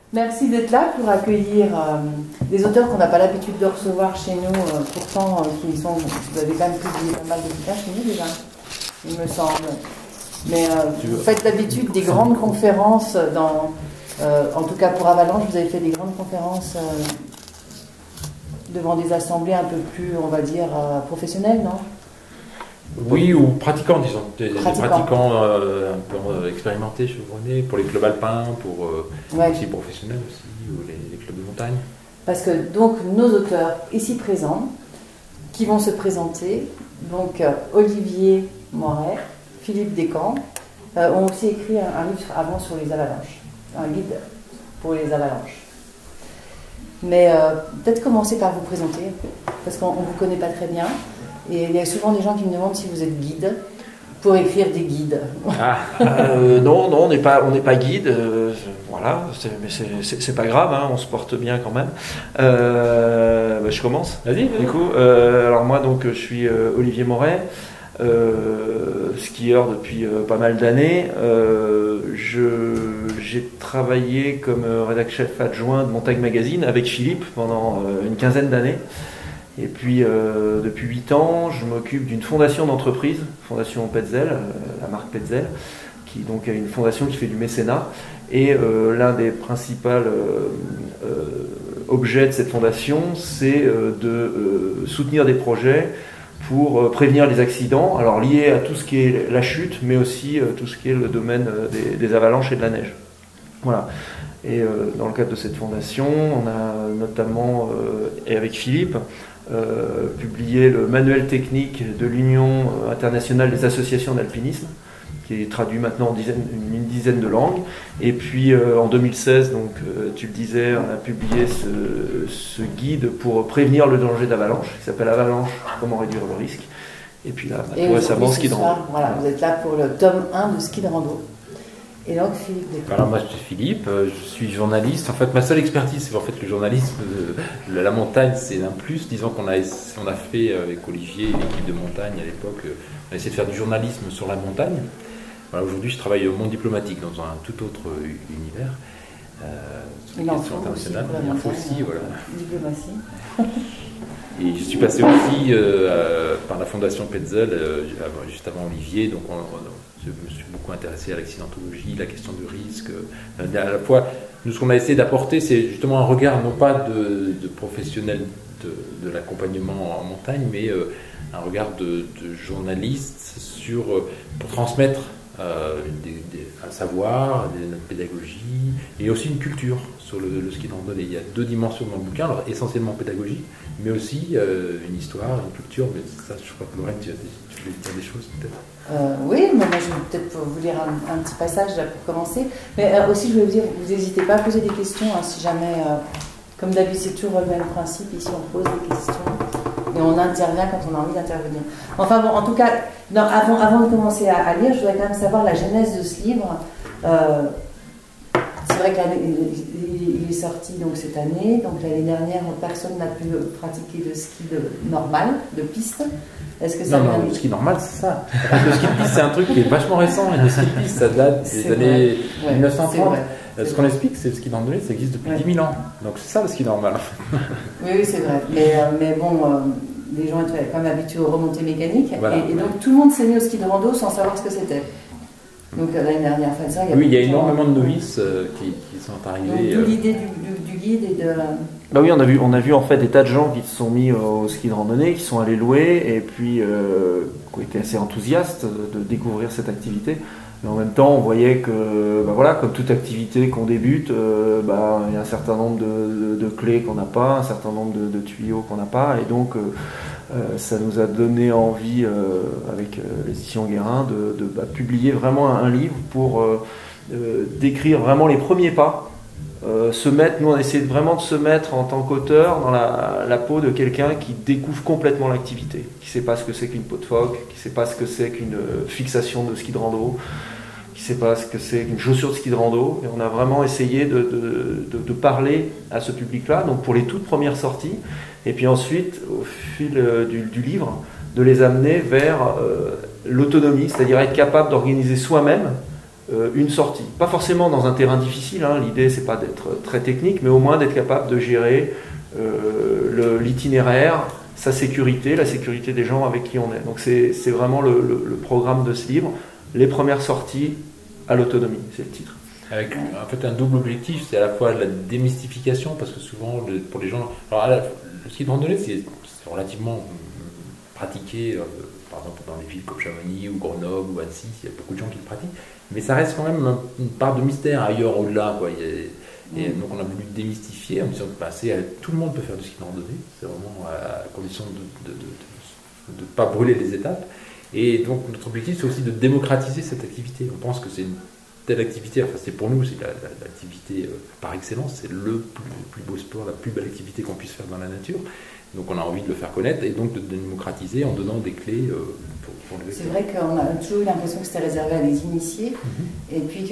Merci d'être là pour accueillir des auteurs qu'on n'a pas l'habitude de recevoir chez nous, pourtant vous avez quand même publié pas mal de bouquins chez nous déjà, il me semble. Mais vous faites d'habitude des grandes conférences, en tout cas pour Avalanche, vous avez fait des grandes conférences devant des assemblées un peu plus, on va dire, professionnelles, non? Oui, ou pratiquants, disons. Des pratiquants un peu expérimentés, chevronnés, pour les clubs alpins, pour aussi professionnels aussi, ou les clubs de montagne. Parce que donc nos auteurs ici présents, qui vont se présenter, donc Olivier Moret, Philippe Descamps, ont aussi écrit un livre avant sur les avalanches, un guide pour les avalanches. Mais peut-être commencer par vous présenter, parce qu'on ne vous connaît pas très bien. Et il y a souvent des gens qui me demandent si vous êtes guide pour écrire des guides. Non, on n'est pas guide. Voilà, mais c'est pas grave, hein, on se porte bien quand même. Je commence. Vas-y. Du coup, alors moi donc je suis Olivier Moret, skieur depuis pas mal d'années. J'ai travaillé comme rédacteur chef adjoint de Montagne Magazine avec Philippe pendant une quinzaine d'années. Et puis, depuis 8 ans, je m'occupe d'une fondation d'entreprise, Fondation Petzel, la marque Petzel, qui donc a une fondation qui fait du mécénat. Et l'un des principaux objets de cette fondation, c'est de soutenir des projets pour prévenir les accidents, alors liés à tout ce qui est la chute, mais aussi tout ce qui est le domaine des avalanches et de la neige. Voilà. Et dans le cadre de cette fondation, on a notamment, et avec Philippe, publié le manuel technique de l'Union internationale des associations d'alpinisme, qui est traduit maintenant en une dizaine de langues. Et puis en 2016, donc, tu le disais, on a publié ce guide pour prévenir le danger d'avalanche, qui s'appelle Avalanche, comment réduire le risque. Et puis là, tout récemment, ski de rando. Voilà, vous êtes là pour le tome 1 de ski de rando. Et donc Philippe Descamps. Alors moi je suis Philippe, je suis journaliste. En fait ma seule expertise c'est en fait le journalisme de la montagne, c'est un plus. Disons qu'on a fait avec Olivier et l'équipe de montagne à l'époque, on a essayé de faire du journalisme sur la montagne. Voilà, aujourd'hui je travaille au monde diplomatique dans un tout autre univers. Sur les questions internationales, l'info aussi, voilà. Diplomatie. Et je suis passé aussi par la fondation Petzel, juste avant Olivier, donc je me suis beaucoup intéressé à l'accidentologie, la question du risque. À la fois, nous, ce qu'on a essayé d'apporter, c'est justement un regard, non pas de professionnels de l'accompagnement en montagne, mais un regard de journaliste pour transmettre un savoir, notre pédagogie, et aussi une culture sur le ski de randonnée. Il y a 2 dimensions dans le bouquin, alors essentiellement pédagogie, mais aussi une histoire, une culture. Mais ça, je crois que Lorraine, tu voulais dire des choses peut-être. Oui, mais moi je vais peut-être vous lire un petit passage là, pour commencer. Mais aussi, je voulais vous dire, vous n'hésitez pas à poser des questions, hein, si jamais, comme d'habitude, c'est toujours le même principe. Ici, on pose des questions et on intervient quand on a envie d'intervenir. Enfin bon, en tout cas, non, avant de commencer à lire, je voudrais quand même savoir la genèse de ce livre. C'est vrai qu'il est sorti donc cette année, donc l'année dernière, personne n'a pu pratiquer de ski normal, de piste. Est-ce que ça non, le ski normal, c'est ça. Le ski de piste, c'est un truc qui est vachement récent. Le ski de piste, ça date des années 1930. Ce qu'on explique, c'est le ski de randonnée, ça existe depuis 10 000 ans. Donc c'est ça le ski normal. Oui, c'est vrai. Mais bon, les gens étaient quand même habitués aux remontées mécaniques. Voilà, et donc tout le monde s'est mis au ski de rando sans savoir ce que c'était. Donc l'année dernière, enfin, ça, il y a énormément de novices qui sont arrivés. D'où l'idée du guide et de... Bah oui, on a vu en fait des tas de gens qui se sont mis au ski de randonnée, qui sont allés louer et puis qui ont été assez enthousiastes de découvrir cette activité. Mais en même temps, on voyait que, voilà, comme toute activité qu'on débute, il y a un certain nombre de clés qu'on n'a pas, un certain nombre de tuyaux qu'on n'a pas, et donc ça nous a donné envie, avec l'édition Guérin, de publier vraiment un livre pour décrire vraiment les premiers pas. Nous on essaie vraiment de se mettre en tant qu'auteur dans la peau de quelqu'un qui découvre complètement l'activité, qui ne sait pas ce que c'est qu'une peau de phoque, qui ne sait pas ce que c'est qu'une fixation de ski de rando, qui ne sait pas ce que c'est qu'une chaussure de ski de rando. Et on a vraiment essayé de parler à ce public-là, donc pour les toutes premières sorties, et puis ensuite au fil du livre de les amener vers l'autonomie, c'est-à-dire être capable d'organiser soi-même une sortie. Pas forcément dans un terrain difficile, hein. L'idée c'est pas d'être très technique, mais au moins d'être capable de gérer l'itinéraire, sa sécurité, la sécurité des gens avec qui on est. Donc c'est vraiment le programme de ce livre, les premières sorties à l'autonomie, c'est le titre. Avec en fait un double objectif, c'est à la fois la démystification, parce que souvent pour les gens, alors le ski de randonnée c'est relativement pratiqué, par exemple dans des villes comme Chamonix ou Grenoble ou Annecy, il y a beaucoup de gens qui le pratiquent, mais ça reste quand même une part de mystère ailleurs, au-delà, quoi. Et donc on a voulu démystifier en disant que tout le monde peut faire du ski de randonnée, c'est vraiment à condition de ne pas brûler les étapes. Et donc notre objectif c'est aussi de démocratiser cette activité. On pense que c'est une telle activité, enfin c'est pour nous, c'est l'activité par excellence, c'est le plus beau sport, la plus belle activité qu'on puisse faire dans la nature. Donc on a envie de le faire connaître et donc de démocratiser en donnant des clés pour le. C'est vrai qu'on a toujours eu l'impression que c'était réservé à des initiés, et puis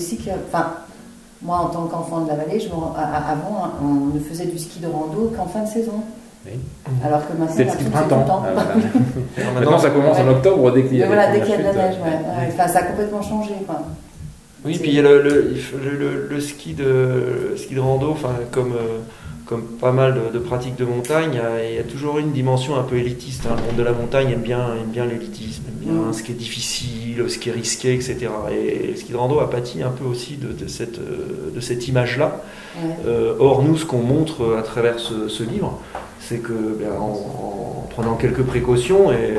moi en tant qu'enfant de la vallée, avant on ne faisait du ski de rando qu'en fin de saison. Oui. Alors que maintenant, c'est le ski de printemps. Maintenant ça commence en octobre dès qu'il y a, dès qu'il y a de la neige. Enfin, ça a complètement changé. Quoi. Oui, puis il y a le ski de rando, enfin, comme pas mal de pratiques de montagne, il y a toujours une dimension un peu élitiste. Hein. Le monde de la montagne aime bien l'élitisme, aime bien ce qui est difficile, ce qui est risqué, etc. Et le ski de rando a pâti un peu aussi de cette image-là. Or, nous, ce qu'on montre à travers ce livre, c'est que en prenant quelques précautions, et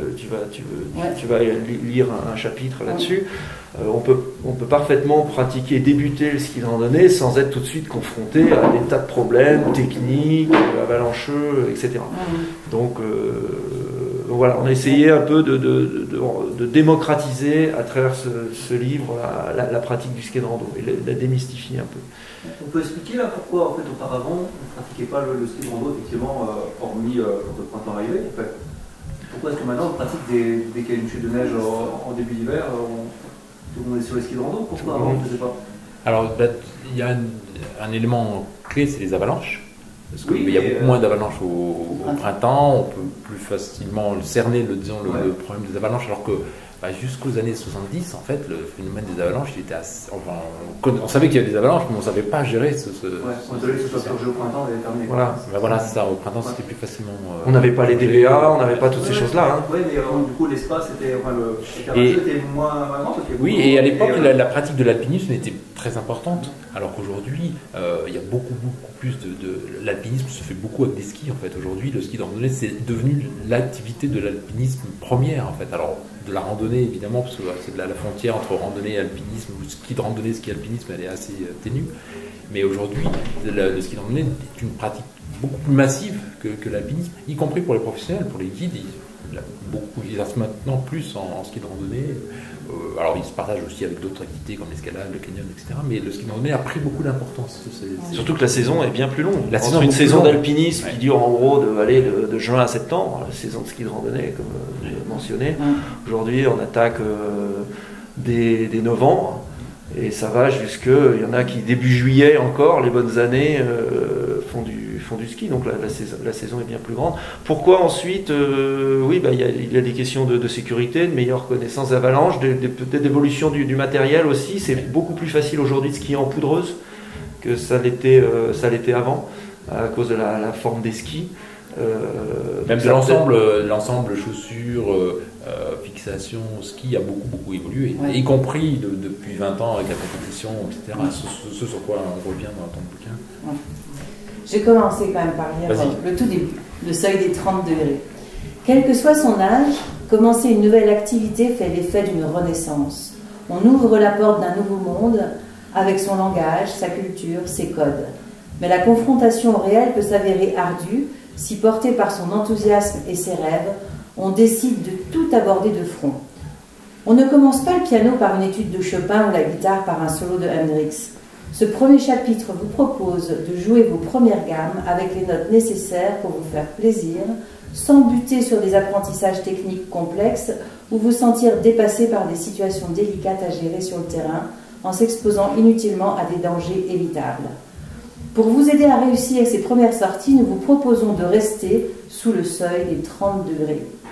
tu vas lire un chapitre là-dessus, on peut parfaitement pratiquer, débuter le ski de randonnée sans être tout de suite confronté à des tas de problèmes techniques, avalancheux, etc. Donc voilà, on a essayé un peu de démocratiser à travers ce livre la pratique du ski de rando et la démystifier un peu. On peut expliquer là pourquoi en fait auparavant on ne pratiquait pas le ski de rando effectivement, hormis quand le printemps arrivait. En fait. Pourquoi est-ce que maintenant on pratique dès qu'il y a une chute de neige en début d'hiver, tout le monde est sur les skis de rando? Pourquoi avant on ne faisait pas? Alors il y a un élément clé, c'est les avalanches. Parce qu'il y a beaucoup moins d'avalanches au printemps, on peut plus facilement cerner le problème des avalanches, alors que jusqu'aux années 70, en fait, le phénomène des avalanches, il était assez, on savait qu'il y avait des avalanches, mais on ne savait pas gérer on savait que ce soit surgé au printemps et terminé. Voilà, c'est ça, au printemps c'était plus facilement. On n'avait pas les DVA, on n'avait pas toutes ces choses-là. Hein. Oui, mais du coup, l'espace était moins grand. Oui, et à l'époque, la pratique de l'alpinisme était très importante, alors qu'aujourd'hui, il y a beaucoup plus l'alpinisme se fait beaucoup avec des skis, en fait. Aujourd'hui, le ski de randonnée, c'est devenu l'activité de l'alpinisme première, en fait. Alors, de la randonnée, évidemment, parce que c'est la frontière entre randonnée et alpinisme, ou ski de randonnée, ski alpinisme, elle est assez ténue. Mais aujourd'hui, le ski de randonnée est une pratique beaucoup plus massive que l'alpinisme, y compris pour les professionnels, pour les guides. Ils exercent maintenant plus en ski de randonnée. Alors, ils se partagent aussi avec d'autres activités comme l'escalade, le canyon, etc. Mais le ski de randonnée a pris beaucoup d'importance. Surtout que la saison est bien plus longue. Entre une saison d'alpinisme qui dure en gros de juin à septembre, la saison de ski de randonnée, comme j'ai mentionné. Aujourd'hui, on attaque dès novembre. Et ça va jusque, il y en a qui début juillet encore, les bonnes années font du ski, donc la saison est bien plus grande. Pourquoi ensuite, il y a des questions de sécurité, de meilleure connaissance d'avalanche, peut-être d'évolution du matériel aussi. C'est beaucoup plus facile aujourd'hui de skier en poudreuse que ça l'était avant, à cause de la forme des skis. Même de l'ensemble chaussures, fixation, ski a beaucoup évolué, y compris depuis 20 ans avec la compétition, etc. Ce sur quoi on revient dans ton bouquin. J'ai commencé quand même par lire le tout début, le seuil des 30 degrés. Quel que soit son âge, commencer une nouvelle activité fait l'effet d'une renaissance. On ouvre la porte d'un nouveau monde avec son langage, sa culture, ses codes. Mais la confrontation au réel peut s'avérer ardue si, porté par son enthousiasme et ses rêves, on décide de tout aborder de front. On ne commence pas le piano par une étude de Chopin ou la guitare par un solo de Hendrix. Ce premier chapitre vous propose de jouer vos premières gammes avec les notes nécessaires pour vous faire plaisir, sans buter sur des apprentissages techniques complexes ou vous sentir dépassé par des situations délicates à gérer sur le terrain, en s'exposant inutilement à des dangers évitables. Pour vous aider à réussir ces premières sorties, nous vous proposons de rester sous le seuil des 30 degrés.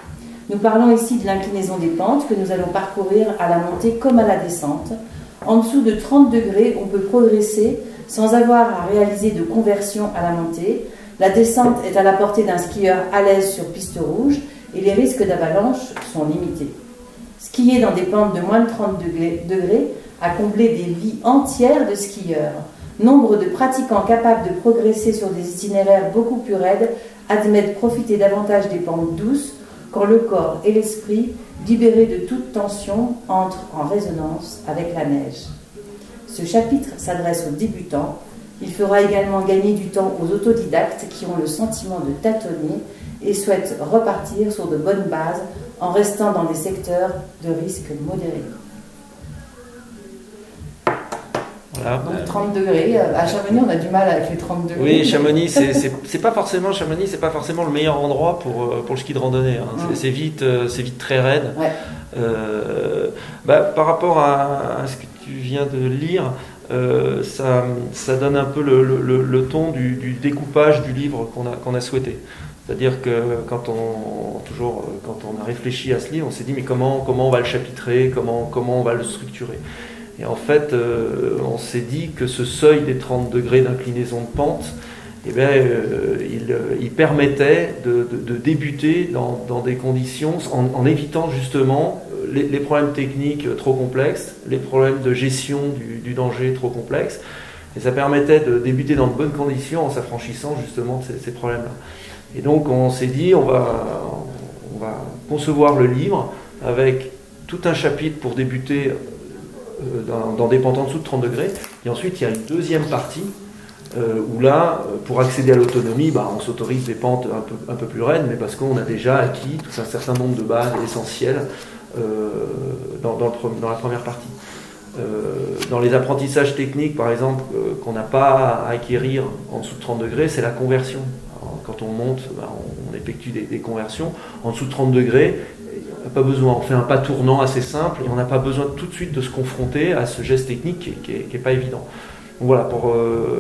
Nous parlons ici de l'inclinaison des pentes que nous allons parcourir à la montée comme à la descente. En dessous de 30 degrés, on peut progresser sans avoir à réaliser de conversion à la montée. La descente est à la portée d'un skieur à l'aise sur piste rouge et les risques d'avalanche sont limités. Skier dans des pentes de moins de 30 degrés a comblé des vies entières de skieurs. Nombre de pratiquants capables de progresser sur des itinéraires beaucoup plus raides admettent profiter davantage des pentes douces quand le corps et l'esprit, libérés de toute tension, entrent en résonance avec la neige. Ce chapitre s'adresse aux débutants. Il fera également gagner du temps aux autodidactes qui ont le sentiment de tâtonner et souhaitent repartir sur de bonnes bases en restant dans des secteurs de risque modéré. Voilà. Donc 30 degrés. À Chamonix, on a du mal avec les 30 degrés. Oui, Chamonix, c'est pas forcément le meilleur endroit pour le ski de randonnée. Hein. C'est vite très raide. Ouais. Par rapport à ce que tu viens de lire, ça donne un peu le ton du découpage du livre qu'on a souhaité. C'est-à-dire que quand on a réfléchi à ce livre, on s'est dit mais comment on va le chapitrer, comment on va le structurer. Et en fait, on s'est dit que ce seuil des 30 degrés d'inclinaison de pente, il permettait de débuter dans des conditions, en évitant justement les problèmes techniques trop complexes, les problèmes de gestion du danger trop complexes. Et ça permettait de débuter dans de bonnes conditions en s'affranchissant justement de ces problèmes-là. Et donc on s'est dit, on va concevoir le livre avec tout un chapitre pour débuter dans des pentes en dessous de 30 degrés. Et ensuite, il y a une deuxième partie où là, pour accéder à l'autonomie, on s'autorise des pentes un peu plus raides, mais parce qu'on a déjà acquis tout un certain nombre de bases essentielles dans la première partie. Dans les apprentissages techniques, par exemple, qu'on n'a pas à acquérir en dessous de 30 degrés, c'est la conversion. Alors, quand on monte, on effectue des conversions. En dessous de 30 degrés, on n'a pas besoin, on fait un pas tournant assez simple et on n'a pas besoin tout de suite de se confronter à ce geste technique qui est pas évident. Donc voilà, pour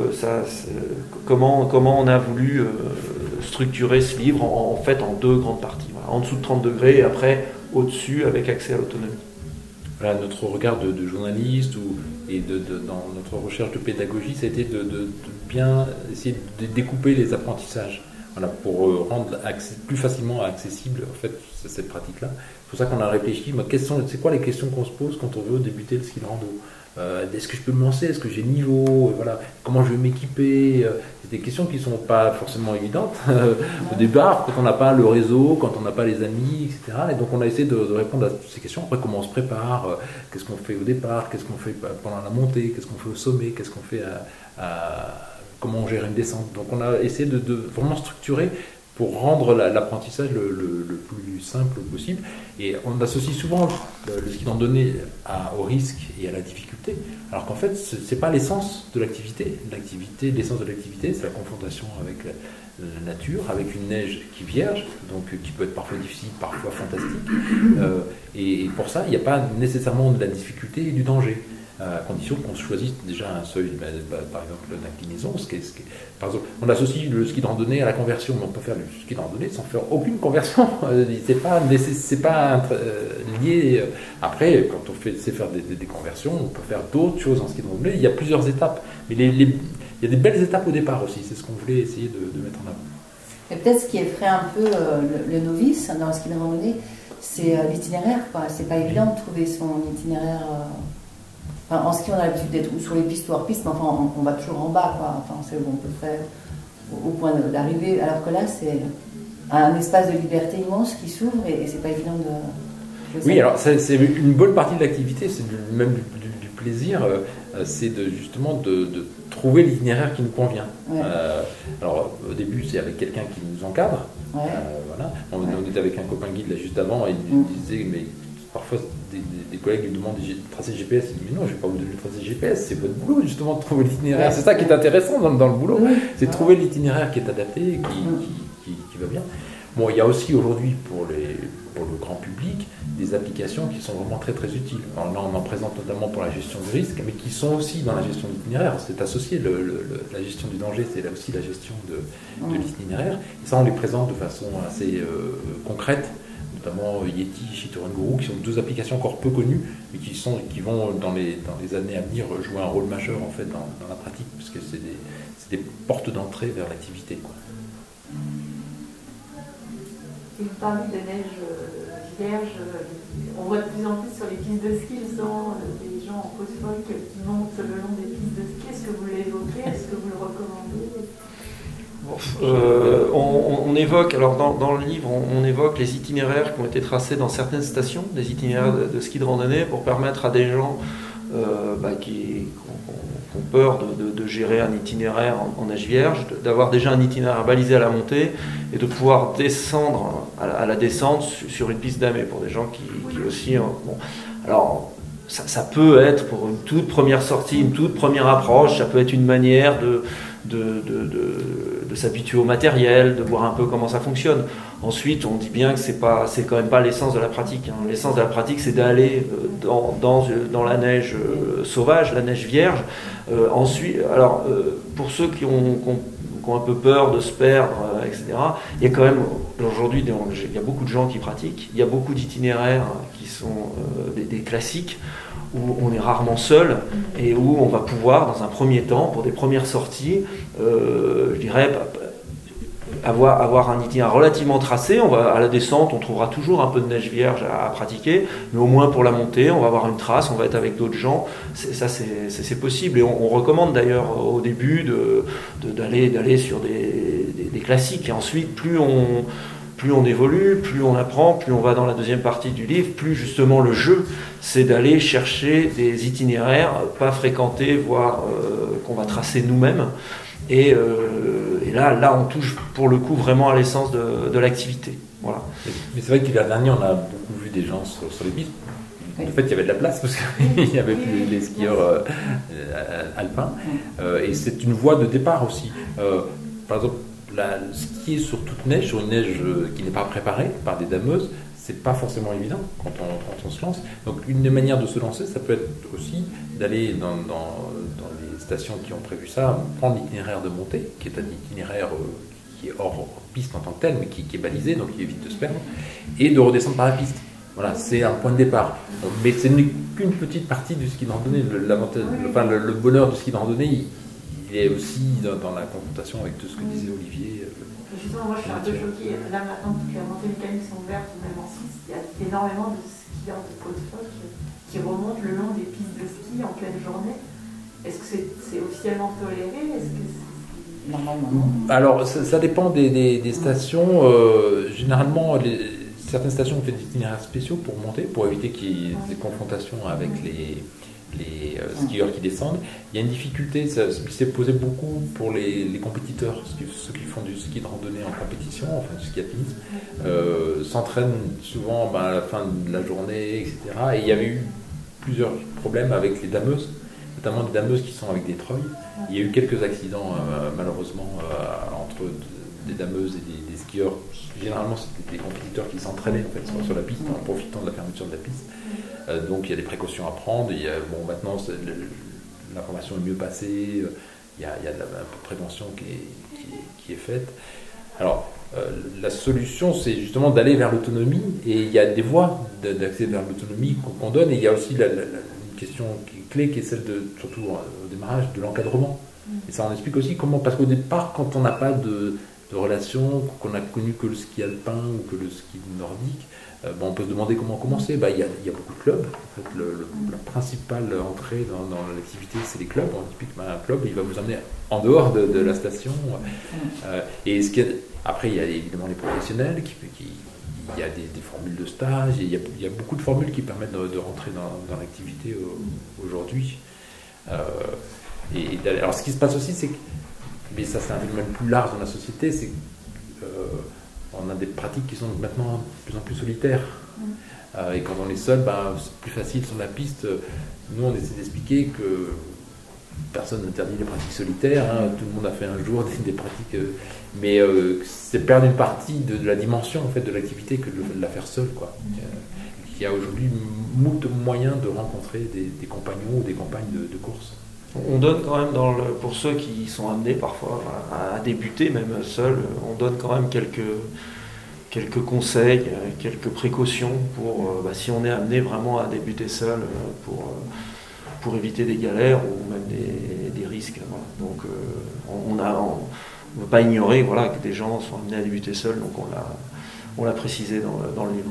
comment on a voulu structurer ce livre en fait en deux grandes parties. Voilà, en dessous de 30 degrés et après au-dessus avec accès à l'autonomie. Voilà, notre regard de journaliste dans notre recherche de pédagogie, ça a été de bien essayer de découper les apprentissages. Voilà, pour rendre plus facilement accessible en fait, cette pratique-là. C'est pour ça qu'on a réfléchi, c'est quoi les questions qu'on se pose quand on veut débuter le ski de rando ? Est-ce que je peux me lancer ? Est-ce que j'ai le niveau ? Voilà, comment je vais m'équiper ? C'est des questions qui ne sont pas forcément évidentes au départ, quand on n'a pas le réseau, quand on n'a pas les amis, etc. Et donc on a essayé de répondre à toutes ces questions. Après, comment on se prépare ? Qu'est-ce qu'on fait au départ ? Qu'est-ce qu'on fait pendant la montée ? Qu'est-ce qu'on fait au sommet ? Qu'est-ce qu'on fait comment on gère une descente. Donc on a essayé de vraiment structurer pour rendre l'apprentissage le plus simple possible. Et on associe souvent le ski de randonnée au risque et à la difficulté, alors qu'en fait c'est pas l'essence de l'activité. L'essence de l'activité, c'est la confrontation avec la nature, avec une neige qui vierge, donc qui peut être parfois difficile, parfois fantastique. Et pour ça, il n'y a pas nécessairement de la difficulté et du danger. À condition qu'on choisisse déjà un seuil, par exemple l'inclinaison. Par exemple, on associe le ski de randonnée à la conversion, mais on peut faire du ski de randonnée sans faire aucune conversion. C'est pas lié. Après, quand on sait faire des conversions, on peut faire d'autres choses en ski de randonnée. Il y a plusieurs étapes, mais il y a des belles étapes au départ aussi. C'est ce qu'on voulait essayer de mettre en avant. Et peut-être ce qui effraie un peu le novice dans le ski de randonnée, c'est l'itinéraire. C'est pas évident de trouver son itinéraire. En ski, on a l'habitude d'être ou sur les pistes ou hors piste, mais enfin, on va toujours en bas, quoi. Enfin, c'est où on peut faire au point d'arriver, alors que là, c'est un espace de liberté immense qui s'ouvre et c'est pas évident de... Oui, alors c'est une bonne partie de l'activité, c'est même du plaisir, c'est justement de trouver l'itinéraire qui nous convient. Ouais. Alors au début, c'est avec quelqu'un qui nous encadre. Ouais. Voilà. On était avec un copain guide là juste avant, et il nous disait, mais parfois des collègues lui demandent des tracés GPS. Il dit, mais non, je ne vais pas vous donner le tracé GPS, c'est votre boulot justement de trouver l'itinéraire. Ouais. C'est ça qui est intéressant dans le boulot, c'est de trouver l'itinéraire qui est adapté, qui va bien. Bon, il y a aussi aujourd'hui pour le grand public des applications qui sont vraiment très très utiles. Alors là, on en présente notamment pour la gestion du risque, mais qui sont aussi dans la gestion de l'itinéraire. C'est associé, la gestion du danger, c'est là aussi la gestion de l'itinéraire. Et ça, on les présente de façon assez concrète notamment Yeti, Shitoran Guru, qui sont deux applications encore peu connues, mais qui vont dans les années à venir jouer un rôle majeur en fait dans la pratique, parce que c'est des portes d'entrée vers l'activité, quoi. Et vous parlez de neige vierge, on voit de plus en plus sur les pistes de ski, justement, des gens en post-folk qui montent le long des pistes de ski. Est-ce que vous l'évoquez? Est-ce que vous le recommandez? On évoque, alors dans le livre, on évoque les itinéraires qui ont été tracés dans certaines stations, des itinéraires de ski de randonnée, pour permettre à des gens qui ont peur de gérer un itinéraire en neige vierge, d'avoir déjà un itinéraire balisé à la montée et de pouvoir descendre à la descente sur une piste damée pour des gens qui aussi... bon. Alors, ça peut être pour une toute première sortie, une toute première approche, ça peut être une manière de s'habituer au matériel, de voir un peu comment ça fonctionne. Ensuite, on dit bien que c'est quand même pas l'essence de la pratique, hein. L'essence de la pratique, c'est d'aller dans la neige sauvage, la neige vierge. Ensuite, alors pour ceux qui ont un peu peur de se perdre, etc., il y a quand même aujourd'hui, il y a beaucoup de gens qui pratiquent, il y a beaucoup d'itinéraires qui sont des classiques, où on est rarement seul et où on va pouvoir, dans un premier temps, pour des premières sorties, je dirais, avoir un itinéraire relativement tracé. À la descente, on trouvera toujours un peu de neige vierge à pratiquer, mais au moins pour la montée, on va avoir une trace, on va être avec d'autres gens. Ça, c'est possible. Et on recommande d'ailleurs au début d'aller sur des classiques. Et ensuite, plus on évolue, plus on apprend, plus on va dans la deuxième partie du livre, plus justement le jeu, c'est d'aller chercher des itinéraires pas fréquentés, voire qu'on va tracer nous-mêmes. Et là, on touche pour le coup vraiment à l'essence de l'activité. Voilà. Mais c'est vrai que l'hiver dernier, on a beaucoup vu des gens sur les pistes. En fait, il y avait de la place parce qu'il n'y avait plus les skieurs alpins. Et c'est une voie de départ aussi. Par exemple, skier sur toute neige, sur une neige qui n'est pas préparée par des dameuses, c'est pas forcément évident quand on se lance. Donc une des manières de se lancer, ça peut être aussi d'aller dans les stations qui ont prévu ça, prendre l'itinéraire de montée, qui est un itinéraire qui est hors piste en tant que tel, mais qui est balisé, donc qui évite de se perdre, et de redescendre par la piste. Voilà, c'est un point de départ. Mais ce n'est qu'une petite partie du ski de randonnée. Le bonheur du ski de randonnée, il est aussi dans la confrontation avec tout ce que disait Olivier. Justement, moi je suis un peu choquée. Là maintenant que les montées mécaniques sont ouvertes, même en Suisse, il y a énormément de skieurs de post-folk qui remontent le long des pistes de ski en pleine journée. Est-ce que c'est officiellement toléré? Normalement, non. Alors, ça dépend des stations. Généralement, certaines stations ont fait des itinéraires spéciaux pour monter, pour éviter qu'il y ait des confrontations avec les skieurs qui descendent. Il y a une difficulté, ça s'est posé beaucoup pour les compétiteurs, ceux qui font du ski de randonnée en compétition, enfin du ski alpinisme, s'entraînent souvent à la fin de la journée, etc. Et il y avait eu plusieurs problèmes avec les dameuses, notamment des dameuses qui sont avec des treuils. Il y a eu quelques accidents malheureusement entre des dameuses et des skieurs. Généralement c'était des compétiteurs qui s'entraînaient en fait, sur la piste en profitant de la fermeture de la piste. Donc il y a des précautions à prendre. Maintenant l'information est mieux passée. Il y a un peu de prévention qui est faite. Alors la solution, c'est justement d'aller vers l'autonomie, et il y a des voies d'accès vers l'autonomie qu'on donne, et il y a aussi une question clé qui est celle surtout au démarrage, de l'encadrement. Et ça on explique aussi comment, parce qu'au départ, quand on n'a pas de relation, qu'on n'a connu que le ski alpin ou que le ski nordique, on peut se demander comment commencer. Il y a beaucoup de clubs. En fait, la principale entrée dans l'activité, c'est les clubs. On explique qu'un club, il va vous emmener en dehors de la station. Après, il y a évidemment les professionnels, il y a des formules de stage, et il y a beaucoup de formules qui permettent de rentrer dans l'activité aujourd'hui. Alors, ce qui se passe aussi, c'est que, mais ça c'est un phénomène plus large dans la société, c'est qu'on a des pratiques qui sont maintenant de plus en plus solitaires. Et quand on est seul, c'est plus facile sur la piste. Nous, on essaie d'expliquer que personne n'interdit les pratiques solitaires, tout le monde a fait un jour des pratiques, mais c'est perdre une partie de la dimension en fait, de l'activité que de la faire seul, quoi. Il y a aujourd'hui moult moyens de rencontrer des compagnons ou des compagnes de course. On donne quand même, pour ceux qui sont amenés parfois à débuter, même seuls, on donne quand même quelques quelques conseils, quelques précautions pour si on est amené vraiment à débuter seul pour éviter des galères ou même des risques. Voilà. Donc on ne veut pas ignorer voilà, que des gens sont amenés à débuter seuls, donc on l'a précisé dans le livre.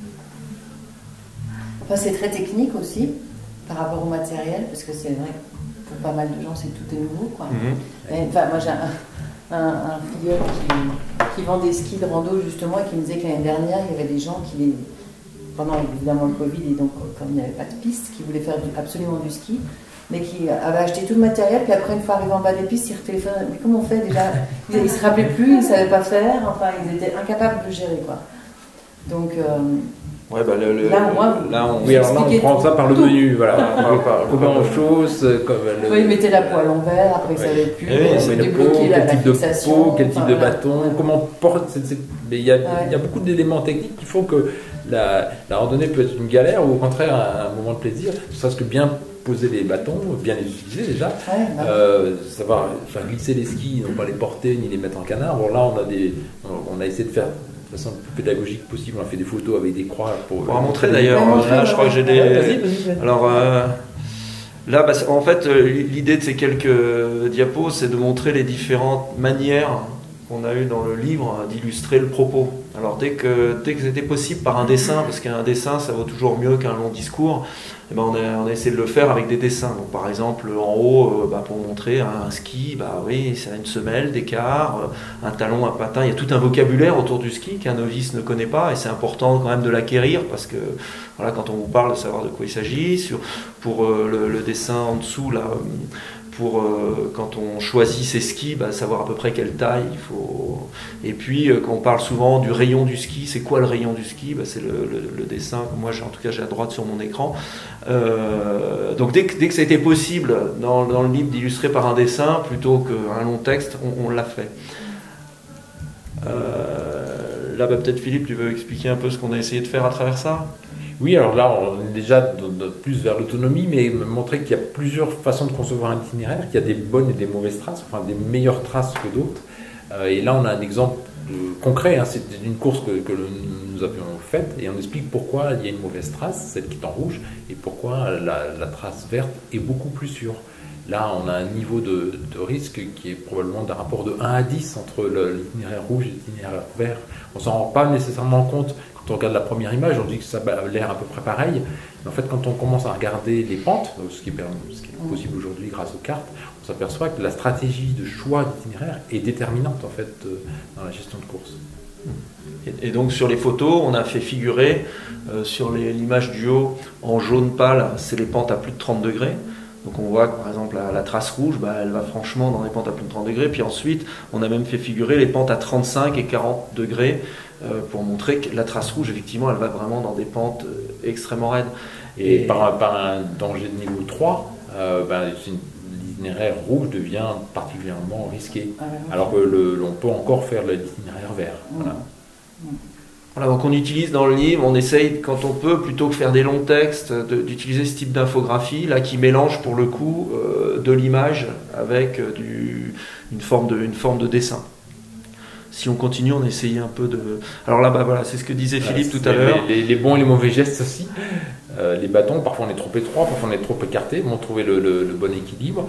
Enfin, c'est très technique aussi par rapport au matériel, parce que c'est vrai que pour pas mal de gens, tout est nouveau. Quoi. Et, enfin, moi, j'ai un filleul qui vend des skis de rando, justement, et qui me disait que l'année dernière, il y avait des gens qui, pendant évidemment le Covid, et donc comme il n'y avait pas de piste, qui voulaient faire absolument du ski, mais qui avaient acheté tout le matériel, puis après, une fois arrivé en bas des pistes, ils retéléphonaient. Mais comment on fait déjà? Ils ne se rappelaient plus, ils ne savaient pas faire, enfin, ils étaient incapables de gérer, quoi. Donc, ouais, là, on prend ça par le menu, voilà. Comment on chausse, ils mettaient la peau à l'envers, après ils ne savaient plus. Quel type de peau, quel type de bâton, comment on porte. Mais il y a beaucoup d'éléments techniques qui font que la randonnée peut être une galère ou au contraire un moment de plaisir. Ne serait-ce que bien poser les bâtons, bien les utiliser déjà, savoir faire glisser les skis, non pas les porter ni les mettre en canard. Bon, là, on a essayé de faire de façon la plus pédagogique possible. On a fait des photos avec des croix pour montrer d'ailleurs. Là, je crois que j'ai des. Vas-y. Alors là, en fait, l'idée de ces quelques diapos, c'est de montrer les différentes manières qu'on a eu dans le livre d'illustrer le propos. Alors dès que c'était possible par un dessin, parce qu'un dessin, ça vaut toujours mieux qu'un long discours. Et ben on a essayé de le faire avec des dessins. Donc, par exemple, en haut, pour montrer un ski, oui, ça a une semelle d'écart, un talon, un patin. Il y a tout un vocabulaire autour du ski qu'un novice ne connaît pas, et c'est important quand même de l'acquérir parce que voilà, quand on vous parle de savoir de quoi il s'agit. Pour le dessin en dessous, là, quand on choisit ses skis, savoir à peu près quelle taille il faut. Et puis quand on parle souvent du rayon du ski, c'est quoi le rayon du ski? C'est le dessin que moi en tout cas j'ai à droite sur mon écran. Donc dès que ça a été possible dans le livre d'illustrer par un dessin plutôt qu'un long texte, on l'a fait. Là peut-être Philippe, tu veux expliquer un peu ce qu'on a essayé de faire à travers ça? Oui, alors là, on est déjà plus vers l'autonomie, mais montrer qu'il y a plusieurs façons de concevoir un itinéraire, qu'il y a des bonnes et des mauvaises traces, enfin des meilleures traces que d'autres. Et là, on a un exemple concret, c'est d'une course que nous avions faite, et on explique pourquoi il y a une mauvaise trace, celle qui est en rouge, et pourquoi la trace verte est beaucoup plus sûre. Là, on a un niveau de risque qui est probablement d'un rapport de 1 à 10 entre l'itinéraire rouge et l'itinéraire vert. On ne s'en rend pas nécessairement compte. Quand on regarde la première image, on dit que ça a l'air à peu près pareil. Mais en fait, quand on commence à regarder les pentes, ce qui est possible aujourd'hui grâce aux cartes, on s'aperçoit que la stratégie de choix d'itinéraire est déterminante en fait dans la gestion de course. Et donc sur les photos, on a fait figurer sur l'image du haut en jaune pâle, c'est les pentes à plus de 30 degrés. Donc on voit que par exemple la trace rouge, elle va franchement dans les pentes à plus de 30 degrés. Puis ensuite, on a même fait figurer les pentes à 35 et 40 degrés pour montrer que la trace rouge, effectivement, elle va vraiment dans des pentes extrêmement raides. Et par un danger de niveau 3, l'itinéraire rouge devient particulièrement risqué. Alors que l'on peut encore faire l'itinéraire vert. Voilà. Voilà, donc on utilise dans le livre, on essaye quand on peut, plutôt que faire des longs textes, d'utiliser ce type d'infographie là qui mélange pour le coup de l'image avec une forme de dessin. Si on continue, on essaye un peu de. Alors là, voilà, c'est ce que disait Philippe tout à l'heure. Les bons et les mauvais gestes aussi. Les bâtons, parfois on est trop étroit, parfois on est trop écarté. Bon, trouver le bon équilibre.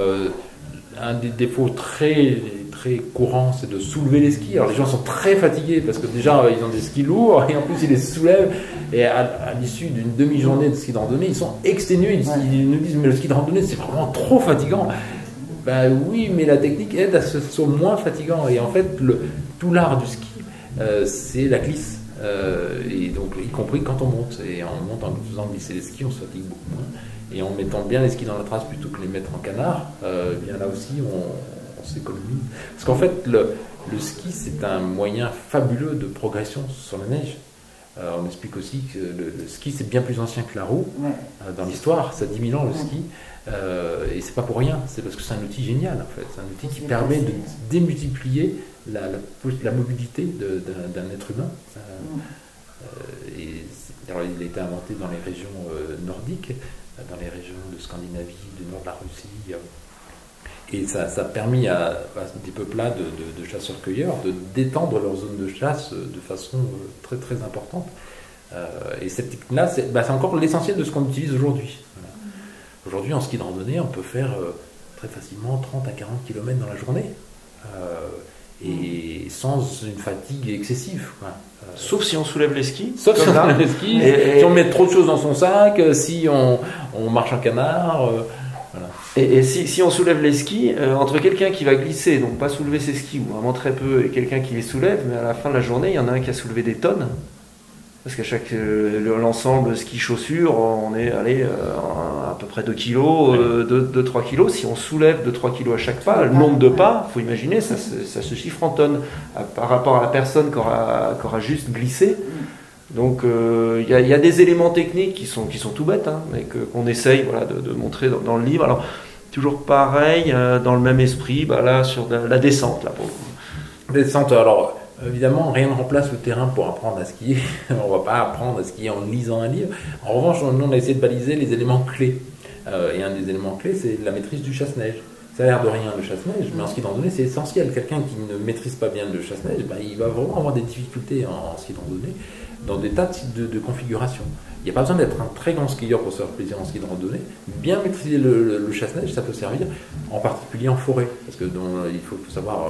Un des défauts très courants, c'est de soulever les skis. Alors les gens sont très fatigués parce que déjà ils ont des skis lourds et en plus ils les soulèvent. Et à l'issue d'une demi-journée de ski de randonnée, ils sont exténués. Ils nous disent mais le ski de randonnée c'est vraiment trop fatigant. Oui, mais la technique aide à ce que ce soit moins fatigant. Et en fait, tout l'art du ski, c'est la glisse. Et donc, y compris quand on monte. Et en montant, en faisant glisser les skis, on se fatigue beaucoup moins. Et en mettant bien les skis dans la trace plutôt que les mettre en canard, bien là aussi, on s'économise. Parce qu'en fait, le ski, c'est un moyen fabuleux de progression sur la neige. On explique aussi que le ski, c'est bien plus ancien que la roue. Dans l'histoire, ça a 10 000 ans le ski. Et c'est pas pour rien, c'est parce que c'est un outil génial en fait. C'est un outil qui permet de démultiplier la mobilité d'un être humain. Alors, il a été inventé dans les régions nordiques, dans les régions de Scandinavie, du nord de la Russie. Et ça a permis à des peuplades de chasseurs-cueilleurs de d'étendre leur zone de chasse de façon très très importante. Et cette technique-là, c'est encore l'essentiel de ce qu'on utilise aujourd'hui. Voilà. Aujourd'hui, en ski de randonnée, on peut faire très facilement 30 à 40 km dans la journée. Et sans une fatigue excessive. Quoi. Sauf si on soulève les skis. Sauf si on soulève les skis, si on met trop de choses dans son sac, si on marche en canard. Voilà. Et si on soulève les skis, entre quelqu'un qui va glisser, donc pas soulever ses skis, ou vraiment très peu, et quelqu'un qui les soulève, mais à la fin de la journée, il y en a un qui a soulevé des tonnes. Parce qu'à chaque l'ensemble ski-chaussures, on est allé à peu près 2 kilos, 2-3 kilos. Si on soulève 2-3 kilos à chaque pas, le nombre de pas, il faut imaginer, ça se chiffre en tonnes par rapport à la personne qui aura juste glissé. Donc il y a des éléments techniques qui sont tout bêtes, hein, mais qu'on essaye de montrer dans le livre. Alors toujours pareil, dans le même esprit, là sur la descente là pour le coup. Descente, alors évidemment rien ne remplace le terrain pour apprendre à skier. On ne va pas apprendre à skier en lisant un livre. En revanche, nous on a essayé de baliser les éléments clés. Et un des éléments clés, c'est la maîtrise du chasse-neige. Ça a l'air de rien le chasse-neige, mais en ski de randonnée c'est essentiel. Quelqu'un qui ne maîtrise pas bien le chasse-neige, il va vraiment avoir des difficultés en ski de randonnée dans des tas de configurations. Il n'y a pas besoin d'être un très grand skieur pour se faire plaisir en ski de randonnée. Bien maîtriser le chasse-neige, ça peut servir, en particulier en forêt, parce que il faut savoir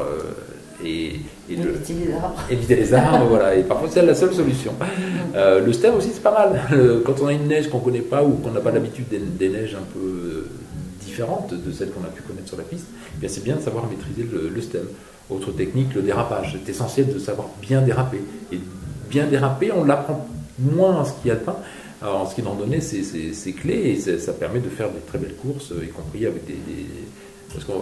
éviter les arbres, voilà. Et parfois c'est la seule solution. Le stem aussi c'est pas mal. Quand on a une neige qu'on ne connaît pas ou qu'on n'a pas l'habitude des neiges un peu différentes de celles qu'on a pu connaître sur la piste, eh bien c'est bien de savoir maîtriser le stem. Autre technique, le dérapage. C'est essentiel de savoir bien déraper. Et bien déraper, on l'apprend moins en ski alpin. Alors, en ski de randonnée, c'est clé et ça permet de faire des très belles courses, y compris avec parce que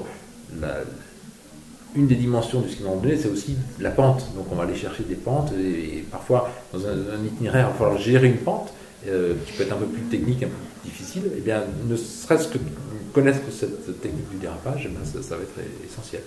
une des dimensions du ski de randonnée, c'est aussi la pente. Donc on va aller chercher des pentes et parfois dans un itinéraire, il va falloir gérer une pente qui peut être un peu plus technique, un peu plus difficile. Et bien, ne serait-ce que connaître cette technique du dérapage, ça va être essentiel.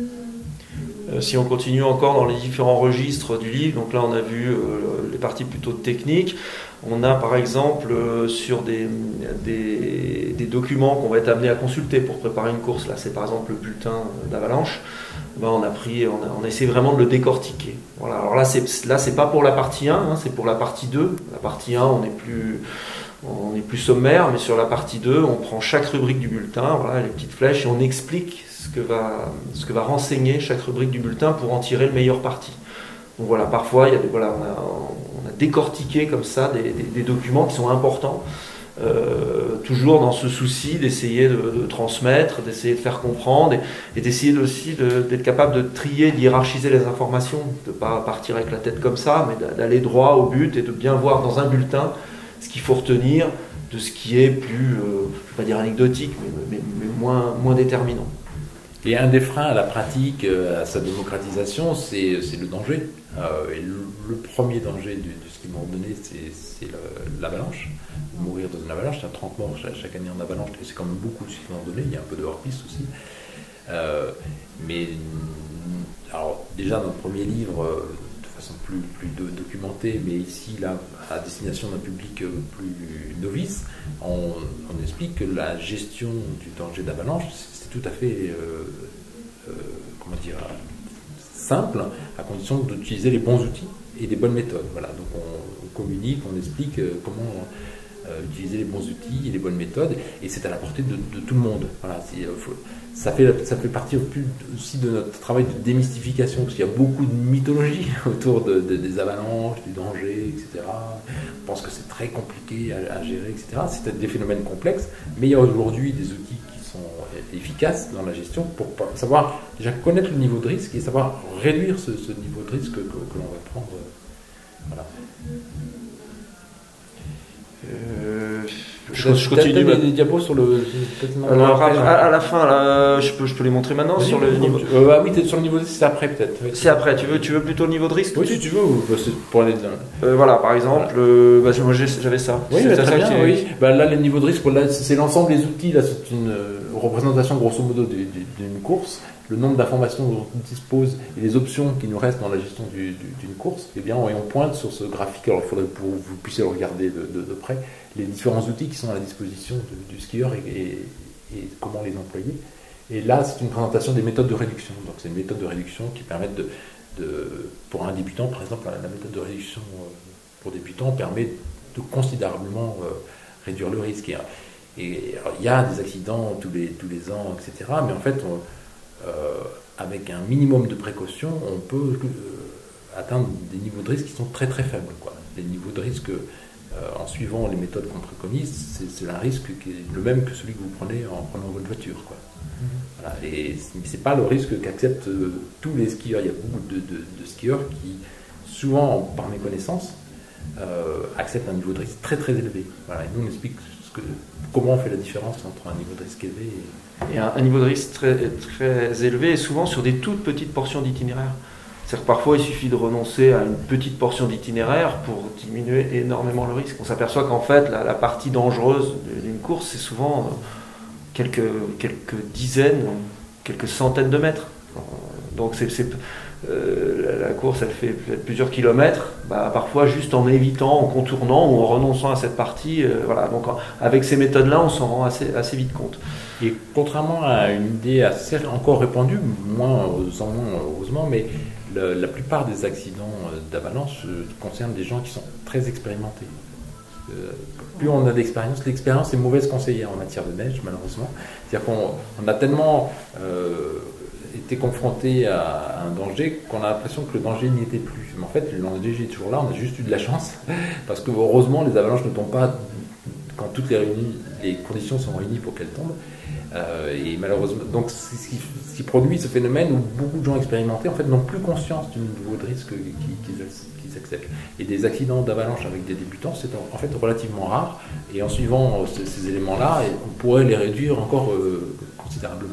Si on continue encore dans les différents registres du livre, donc là on a vu les parties plutôt techniques. On a par exemple sur des documents qu'on va être amené à consulter pour préparer une course. Là c'est par exemple le bulletin d'avalanche. On a essayé vraiment de le décortiquer. Voilà. Alors là c'est pas pour la partie 1, hein, c'est pour la partie 2. La partie 1 on est plus sommaire, mais sur la partie 2 on prend chaque rubrique du bulletin, voilà, les petites flèches, et on explique ce que va renseigner chaque rubrique du bulletin pour en tirer le meilleur parti. Donc voilà, parfois on a décortiqué comme ça des documents qui sont importants, toujours dans ce souci d'essayer de transmettre, d'essayer de faire comprendre et d'essayer aussi d'être capable de trier, d'hiérarchiser les informations, de ne pas partir avec la tête comme ça, mais d'aller droit au but et de bien voir dans un bulletin ce qu'il faut retenir de ce qui est plus, je ne vais pas dire anecdotique, mais moins déterminant. Et un des freins à la pratique, à sa démocratisation, c'est le danger. Et le premier danger du ski de randonnée, c'est l'avalanche. Mourir dans une avalanche, il y a 30 morts chaque année en avalanche, et c'est quand même beaucoup de ski de randonnée, il y a un peu de hors-piste aussi. Mais alors, déjà dans le premier livre, de façon plus documentée, mais ici, là, à destination d'un public plus novice, on explique que la gestion du danger d'avalanche, tout à fait simple, à condition d'utiliser les bons outils et les bonnes méthodes. Voilà, donc on communique, on explique comment utiliser les bons outils et les bonnes méthodes, et c'est à la portée de tout le monde. Voilà, ça fait partie aussi de notre travail de démystification, parce qu'il y a beaucoup de mythologie autour des avalanches, du danger, etc. On pense que c'est très compliqué à gérer, etc. C'est des phénomènes complexes, mais il y a aujourd'hui des outils sont efficaces dans la gestion pour savoir déjà connaître le niveau de risque et savoir réduire ce niveau de risque que l'on va prendre. Voilà. Je continue. Des diapos sur le. Alors à la fin, là, je peux les montrer maintenant sur le niveau. Oui, sur le niveau de risque, c'est après peut-être. Oui. C'est après. Tu veux plutôt le niveau de risque? Oui, si tu veux. Pour aller. Voilà, par exemple, moi j'avais ça. Oui, très bien. Oui. Là, le niveau de risque, c'est l'ensemble des outils. Là, c'est une représentation grosso modo d'une course. Le nombre d'informations dont on dispose et les options qui nous restent dans la gestion d'une course, eh bien, on pointe sur ce graphique. Alors, il faudrait que vous puissiez le regarder de près, les différents outils qui sont à la disposition du skieur et comment les employer. Et là, c'est une présentation des méthodes de réduction. Donc, c'est une méthode de réduction qui permet pour un débutant, par exemple, la méthode de réduction pour débutants permet de considérablement réduire le risque. Et alors, il y a des accidents tous les ans, etc. Mais en fait, avec un minimum de précaution, on peut atteindre des niveaux de risque qui sont très très faibles, quoi. Les niveaux de risque, en suivant les méthodes qu'on préconise, c'est un risque qui est le même que celui que vous prenez en prenant votre voiture, quoi. Voilà. Et c'est pas le risque qu'acceptent tous les skieurs. Il y a beaucoup de skieurs qui, souvent par méconnaissance, acceptent un niveau de risque très très élevé. Voilà. Et nous on explique comment on fait la différence entre un niveau de risque élevé et un niveau de risque très, très élevé, et souvent sur des toutes petites portions d'itinéraire. C'est-à-dire que parfois il suffit de renoncer à une petite portion d'itinéraire pour diminuer énormément le risque. On s'aperçoit qu'en fait la partie dangereuse d'une course, c'est souvent quelques dizaines, quelques centaines de mètres. Donc la course, elle fait peut-être plusieurs kilomètres, parfois juste en évitant, en contournant ou en renonçant à cette partie. Voilà. Donc avec ces méthodes-là, on s'en rend assez vite compte. Et contrairement à une idée assez encore répandue, moins heureusement, mais la plupart des accidents d'avalanche concernent des gens qui sont très expérimentés. Plus on a d'expérience, l'expérience est mauvaise conseillère en matière de neige, malheureusement. C'est-à-dire qu'on a tellement été confronté à un danger qu'on a l'impression que le danger n'y était plus. Mais en fait, le danger est toujours là, on a juste eu de la chance, parce que heureusement, les avalanches ne tombent pas quand toutes les conditions sont réunies pour qu'elles tombent. Et malheureusement, donc ce qui produit ce phénomène où beaucoup de gens expérimentés en fait n'ont plus conscience du niveau de risque qu'ils acceptent. Et des accidents d'avalanche avec des débutants, c'est en fait relativement rare. Et en suivant ces éléments-là, on pourrait les réduire encore considérablement.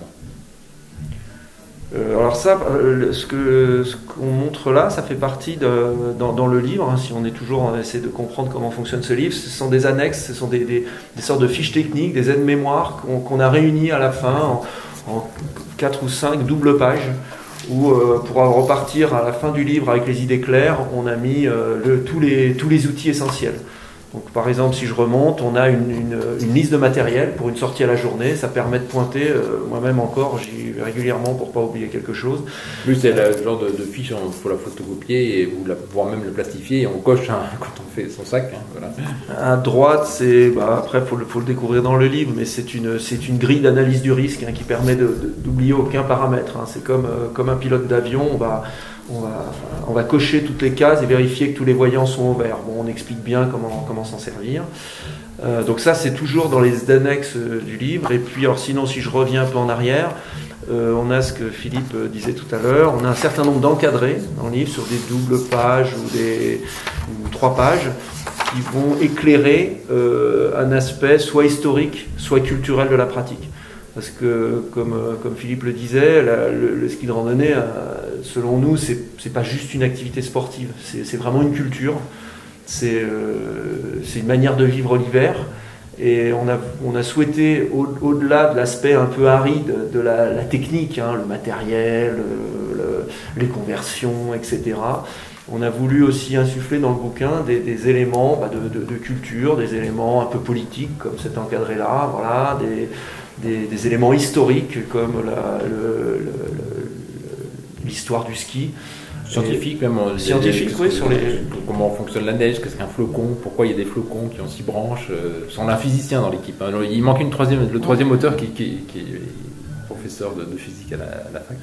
Alors ça, ce qu'on montre là, ça fait partie dans le livre, hein, si on essaie de comprendre comment fonctionne ce livre, ce sont des annexes, ce sont des sortes de fiches techniques, des aides-mémoires qu'on a réunies à la fin en 4 ou 5 doubles pages, où pour repartir à la fin du livre avec les idées claires, on a mis tous les outils essentiels. Donc, par exemple, si je remonte, on a une liste de matériel pour une sortie à la journée. Ça permet de pointer, moi-même encore, j'y vais régulièrement pour ne pas oublier quelque chose. Plus c'est le genre de fiche, il faut la photocopier, voire même le plastifier, et on coche quand on fait son sac. Hein, voilà. À droite, après, faut le découvrir dans le livre, mais c'est une grille d'analyse du risque, hein, qui permet d'oublier aucun paramètre. Hein. C'est comme un pilote d'avion, on va cocher toutes les cases et vérifier que tous les voyants sont au vert. Bon, on explique bien comment s'en servir. Donc ça, c'est toujours dans les annexes du livre. Et puis, alors sinon, si je reviens un peu en arrière, on a ce que Philippe disait tout à l'heure. On a un certain nombre d'encadrés dans le livre sur des doubles pages ou 3 pages qui vont éclairer un aspect soit historique, soit culturel de la pratique. Parce que, comme Philippe le disait, le ski de randonnée, selon nous, c'est pas juste une activité sportive, c'est vraiment une culture, c'est une manière de vivre l'hiver. Et on a souhaité, au-delà de l'aspect un peu aride de la technique, hein, le matériel, les conversions, etc., on a voulu aussi insuffler dans le bouquin des éléments de culture, des éléments un peu politiques, comme cet encadré-là, voilà, des éléments historiques comme l'histoire du ski. Scientifique, même. Scientifique, oui, sur comment fonctionne la neige, qu'est-ce qu'un flocon, pourquoi il y a des flocons qui ont 6 branches. On a un physicien dans l'équipe. Hein. Il manque le troisième auteur qui est professeur de physique à la fac.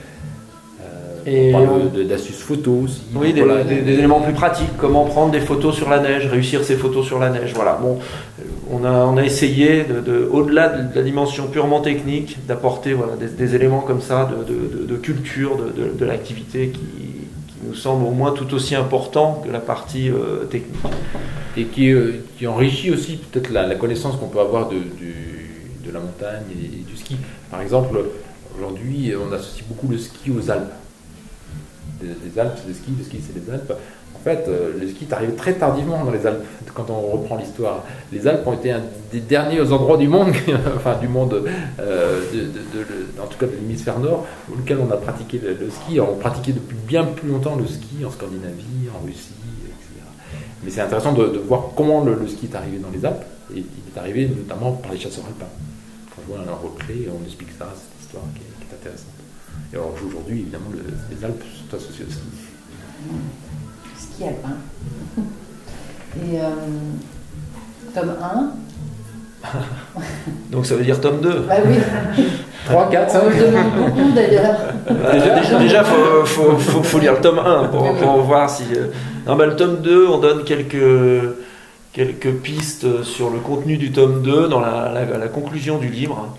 Et on parle d'astuces photos aussi. Oui, des éléments plus pratiques, comment prendre des photos sur la neige, réussir ces photos sur la neige. Voilà. Bon, on a essayé, au-delà de la dimension purement technique, d'apporter des éléments comme ça de culture, de l'activité qui nous semble au moins tout aussi important que la partie technique. Et qui enrichit aussi peut-être la connaissance qu'on peut avoir de la montagne et du ski. Par exemple, aujourd'hui, on associe beaucoup le ski aux Alpes. Les Alpes, c'est le ski c'est les Alpes. En fait, le ski est arrivé très tardivement dans les Alpes, quand on reprend l'histoire. Les Alpes ont été un des derniers endroits du monde, enfin du monde, en tout cas de l'hémisphère nord, auquel on a pratiqué le ski. Alors, on pratiquait depuis bien plus longtemps le ski en Scandinavie, en Russie, etc. Mais c'est intéressant de voir comment le ski est arrivé dans les Alpes, et il est arrivé notamment par les chasseurs alpins. Quand on voit un rôle clé, on explique ça, cette histoire qui est intéressante. Et alors aujourd'hui, évidemment, les Alpes sont associées au ski. Ski alpin. Et tome 1. Donc ça veut dire tome 2. Bah oui. 3, 4, Ça 5. me demande beaucoup d'ailleurs. Déjà, faut lire le tome 1 pour voir si... Non, bah, le tome 2, on donne quelques pistes sur le contenu du tome 2 dans la conclusion du livre.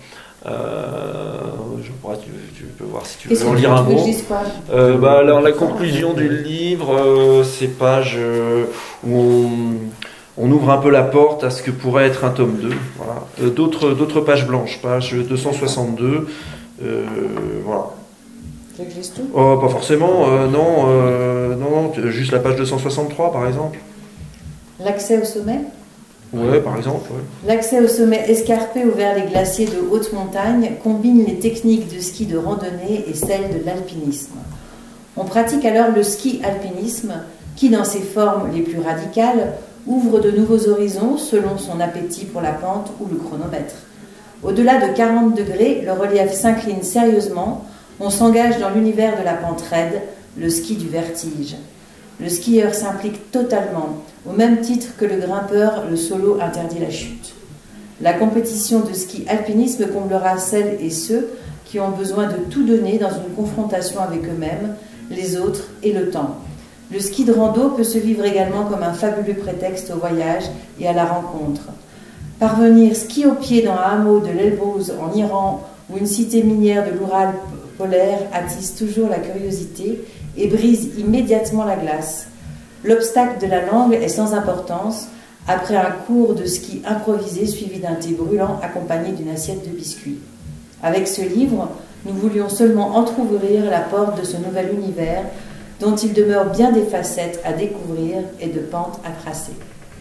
Je crois que tu peux voir si tu veux en lire un mot. Alors, la conclusion du livre, c'est page où on ouvre un peu la porte à ce que pourrait être un tome 2. Voilà. D'autres pages blanches, page 262. Voilà. Tu veux que je lise tout ? Oh, pas forcément, non, juste la page 263 par exemple. L'accès au sommet ? Ouais, par exemple. Ouais. L'accès au sommet escarpé ou vers les glaciers de haute montagne combine les techniques de ski de randonnée et celles de l'alpinisme. On pratique alors le ski-alpinisme qui, dans ses formes les plus radicales, ouvre de nouveaux horizons selon son appétit pour la pente ou le chronomètre. Au-delà de 40 degrés, le relief s'incline sérieusement, on s'engage dans l'univers de la pente raide, le ski du vertige. Le skieur s'implique totalement, au même titre que le grimpeur, le solo interdit la chute. La compétition de ski-alpinisme comblera celles et ceux qui ont besoin de tout donner dans une confrontation avec eux-mêmes, les autres et le temps. Le ski de rando peut se vivre également comme un fabuleux prétexte au voyage et à la rencontre. Parvenir ski au pied dans un hameau de l'Elbrus en Iran ou une cité minière de l'Oural polaire attise toujours la curiosité et brise immédiatement la glace. L'obstacle de la langue est sans importance après un cours de ski improvisé suivi d'un thé brûlant accompagné d'une assiette de biscuits. Avec ce livre, nous voulions seulement entr'ouvrir la porte de ce nouvel univers dont il demeure bien des facettes à découvrir et de pentes à tracer.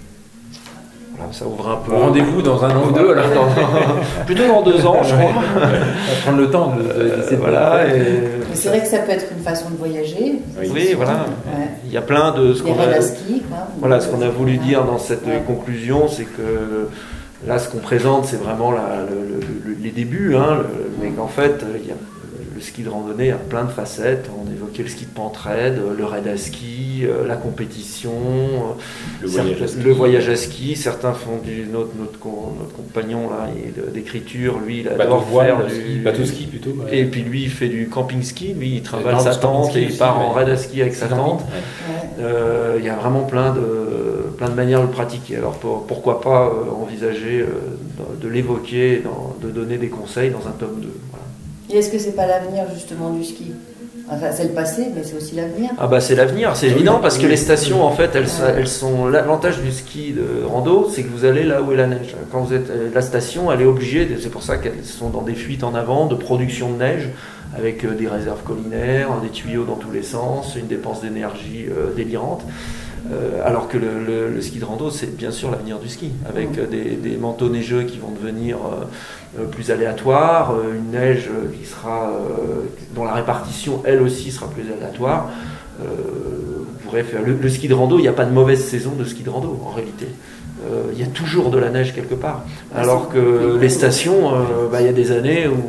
Voilà, ça ouvre un peu. Rendez-vous dans un an ou deux, alors. Plutôt dans 2 ans, je crois. On va prendre le temps de Voilà. Mais c'est vrai que ça peut être une façon de voyager. Oui, voilà. Ouais. Il y a plein de ce Des qu'on raids a. à ski, quoi. Voilà, ce qu'on a voulu dire dans cette Ouais. conclusion, c'est que là, ce qu'on présente, c'est vraiment les débuts, hein, mais qu'en fait, le ski de randonnée a plein de facettes. On évoquait le ski de pente raide, le raid à ski, la compétition, le voyage à ski. Certains font notre compagnon là, d'écriture, lui, il adore faire du bateau ski plutôt. Ouais. Et puis lui, il fait du camping ski. Lui, il travaille Dans sa le camping tente ski et il aussi, part en ouais. raid à ski avec sa tente. Ouais. Il y a vraiment plein de manières de le pratiquer. Alors pourquoi pas envisager de l'évoquer, de donner des conseils dans un tome 2. Voilà. Et est-ce que c'est pas l'avenir justement du ski ? Enfin, c'est le passé, mais c'est aussi l'avenir. Ah bah c'est l'avenir, c'est évident, parce que les stations en fait elles sont l'avantage du ski de rando, c'est que vous allez là où est la neige. Quand vous êtes la station, elle est obligée, c'est pour ça qu'elles sont dans des fuites en avant de production de neige avec des réserves collinaires, des tuyaux dans tous les sens, une dépense d'énergie délirante. Alors que le ski de rando, c'est bien sûr l'avenir du ski, avec des manteaux neigeux qui vont devenir plus aléatoires, une neige qui sera, dont la répartition, elle aussi, sera plus aléatoire. Vous pourrez faire le ski de rando, il n'y a pas de mauvaise saison de ski de rando, en réalité. Il y a toujours de la neige quelque part. Alors que les stations, il y a des années où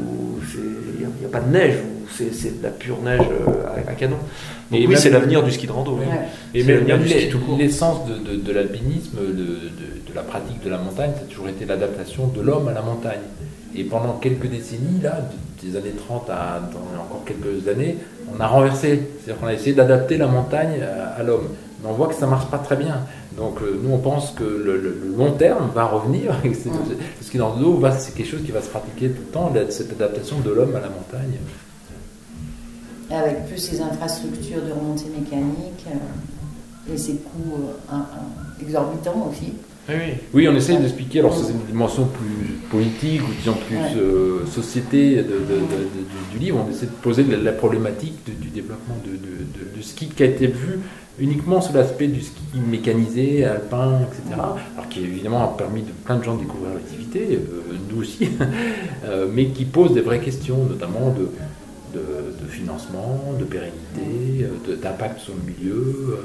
il n'y a pas de neige, où c'est de la pure neige à canon. Donc Et oui, même c'est l'avenir du ski de rando. Ouais. Oui. Et C'est même l'avenir du ski tout court. l'essence de l'alpinisme, de la pratique de la montagne, ça a toujours été l'adaptation de l'homme à la montagne. Et pendant quelques décennies, là, des années 30 à encore quelques années, on a renversé. C'est-à-dire qu'on a essayé d'adapter la montagne à l'homme. Mais on voit que ça ne marche pas très bien. Donc nous, on pense que le long terme va revenir. Le ski dans le dos, c'est quelque chose qui va se pratiquer tout le temps, cette adaptation de l'homme à la montagne. Avec plus ces infrastructures de remontée mécanique et ces coûts exorbitants aussi. Oui, on essaie d'expliquer, alors ça c'est une dimension plus politique ou disons plus société du livre, on essaie de poser la problématique du développement du ski qui a été vu uniquement sous l'aspect du ski mécanisé, alpin, etc. Alors qui évidemment a permis de plein de gens de découvrir l'activité, nous aussi, mais qui pose des vraies questions, notamment de financement, de pérennité, d'impact sur le milieu.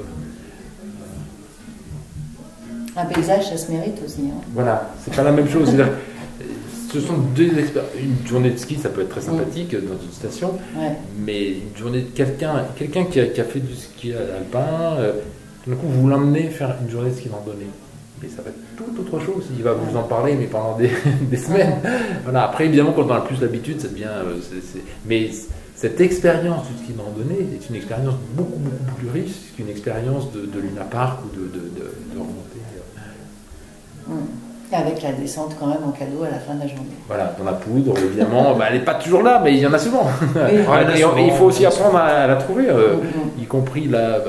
Un paysage, ça se mérite aussi. Hein. Voilà, c'est pas la même chose. Ce sont une journée de ski, ça peut être très sympathique dans une station, mais une journée de quelqu'un qui a fait du ski alpin, tout d'un coup vous l'emmenez faire une journée de ski randonnée. Et ça va être tout autre chose. Il va vous en parler, mais pendant des semaines. Voilà. Après, évidemment, quand on a plus l'habitude, ça devient. Mais cette expérience du ski de randonnée est une expérience beaucoup plus riche qu'une expérience de Luna Park ou de remontée. Et avec la descente quand même en cadeau à la fin de la journée. Voilà, dans la poudre, évidemment, elle n'est pas toujours là, mais il y en a souvent. Oui. Et il faut aussi apprendre à la trouver, y compris là,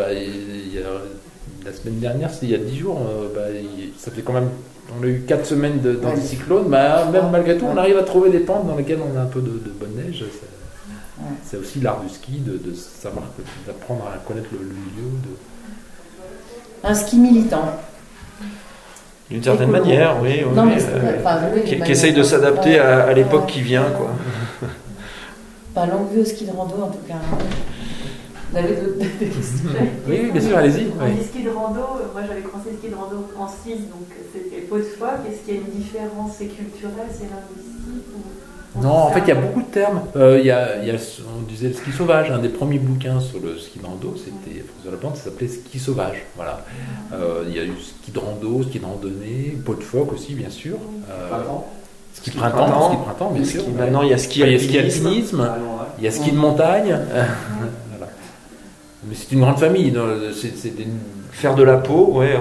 la semaine dernière, c'était il y a 10 jours, ça fait quand même, on a eu 4 semaines d'anticyclone, même malgré tout, on arrive à trouver des pentes dans lesquelles on a un peu de bonne neige. C'est aussi l'art du ski, de savoir, d'apprendre à connaître le milieu. Un ski militant. D'une certaine manière, oui. Non, mais qui essaye de s'adapter à l'époque qui vient, quoi. Longue vue au ski de rando, en tout cas. Vous avez d'autres questions? Oui, bien sûr, allez-y. Les skis de rando, moi j'avais commencé le ski de rando en Suisse, donc c'était Pot de Phoque. Est-ce qu'il y a une différence? C'est culturel, c'est linguistique Non, en fait, il y a beaucoup de termes. On disait le ski sauvage. Un des premiers bouquins sur le ski de rando, c'était François Lapente, ça s'appelait Ski sauvage. Voilà. Il y a eu ski de rando, ski de randonnée, Pot de Phoque aussi, bien sûr. Ski printemps, bien sûr. Maintenant, il y a ski alpinisme, il y a ski de montagne. Voilà. Mais c'est une grande famille. Faire de la peau, ouais.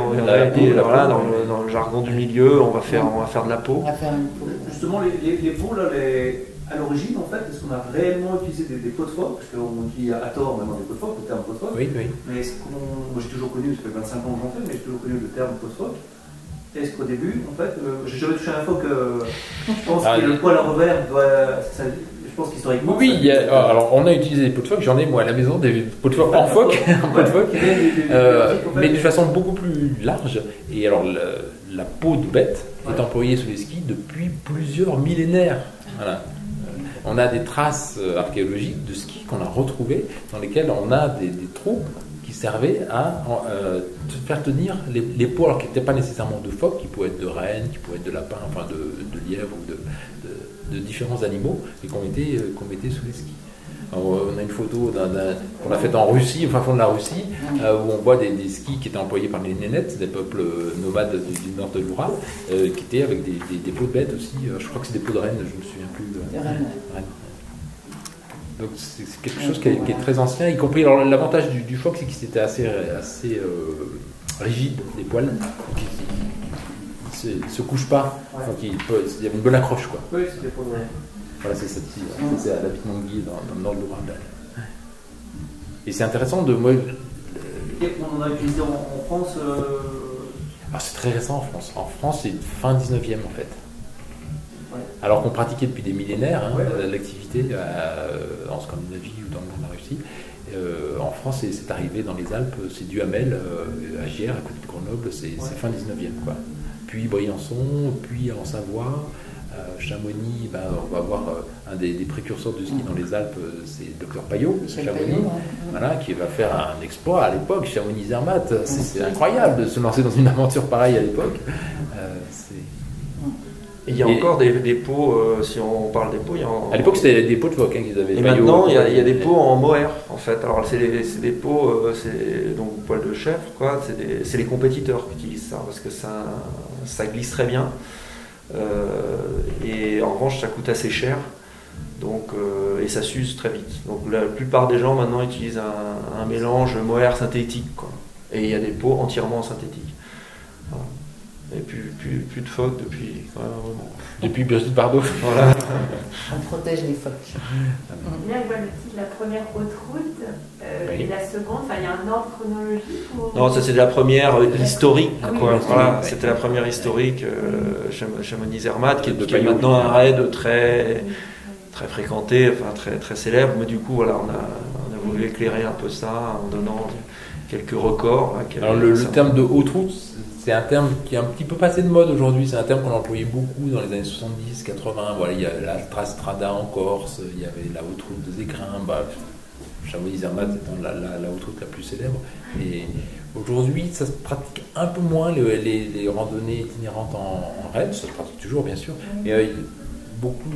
Dans le jargon du milieu, on va faire de la peau. Justement, les pots, là, à l'origine, en fait, est-ce qu'on a réellement utilisé des pots de phoque? Parce qu'on dit à tort maintenant des pots de phoque, le terme pot de phoque. Oui. Mais moi j'ai toujours connu, ça fait 25 ans que j'en fais, mais j'ai toujours connu le terme pot de phoque. Est-ce qu'au début, en fait, j'ai jamais touché un phoque, je pense que le poil à revers je pense qu'historiquement. Oui, alors on a utilisé des pots de phoque, j'en ai moi à la maison, des pots de phoque en phoque, mais de façon beaucoup plus large. Et alors la peau de bête est employée sur les skis depuis plusieurs millénaires. Voilà. On a des traces archéologiques de skis qu'on a retrouvées, dans lesquelles on a des trous qui servaient à faire tenir les peaux, alors qui n'étaient pas nécessairement de phoque, qui pouvaient être de rennes, qui pouvaient être de lapins, enfin de lièvres ou de différents animaux, et qu'on mettait sous les skis. Alors, on a une photo qu'on a faite en Russie, au fin fond de la Russie, où on voit des skis qui étaient employés par les nénettes, des peuples nomades du nord de l'Oural, qui étaient avec des peaux de bêtes aussi. Je crois que c'est des peaux de rennes, je ne me souviens plus. De rennes. Donc c'est quelque chose qui est très ancien, y compris. Alors l'avantage du phoque, c'est qu'il était assez rigide, les poils. Donc, il ne se couche pas. Donc il y avait une bonne accroche, quoi. Oui, c'était pour Voilà, c'est cette fille. C'est à la Pitmangui, dans le nord de l'Oural. Et c'est intéressant de. Moi, on a utilisé en France. Alors c'est très récent en France. En France, c'est fin 19e en fait. Ouais. Alors qu'on pratiquait depuis des millénaires l'activité en Scandinavie ou dans le nord de la Russie. En France, c'est arrivé dans les Alpes, c'est Duhamel, à Giers, à côté de Grenoble, c'est fin 19e, quoi. Puis Briançon, puis en Savoie, Chamonix, on va avoir un des précurseurs du ski dans les Alpes, c'est le docteur Payot, Chamonix, voilà, qui va faire un exploit à l'époque, Chamonix-Zermatt. C'est incroyable de se lancer dans une aventure pareille à l'époque. Il y a encore des pots, si on parle des pots, à l'époque c'était des pots de phoque qu'ils avaient. Et maintenant il y a des pots en mohair en fait. Alors c'est des pots, c'est donc poil de chèvre, quoi. C'est les compétiteurs qui utilisent ça parce que ça glisse très bien. Et en revanche ça coûte assez cher. Donc, et ça s'use très vite. Donc la plupart des gens maintenant utilisent un mélange mohair synthétique, quoi. Et il y a des pots entièrement synthétiques. Voilà. Et plus de phoques depuis quand même un moment. Depuis Brigitte Bardot. Voilà. On protège les phoques. Bien, on voit le titre, la première haute route et la seconde, il y a un ordre chronologique ou... Non, ça c'est la première historique. Ah, oui, voilà, c'était la première historique, Chamonix-Zermatt, qui est maintenant un raid très fréquenté, enfin très célèbre. Mais du coup, voilà, on a voulu éclairer un peu ça en donnant quelques records. Alors le terme de haute route, c'est un terme qui est un petit peu passé de mode aujourd'hui. C'est un terme qu'on employait beaucoup dans les années 70, 80. Voilà, il y a l'Altrastrada en Corse, il y avait la haute route des Écrins, Chamonix-Zermatt étant la haute route la plus célèbre. Et aujourd'hui, ça se pratique un peu moins les randonnées itinérantes en raid. Ça se pratique toujours, bien sûr. Mais beaucoup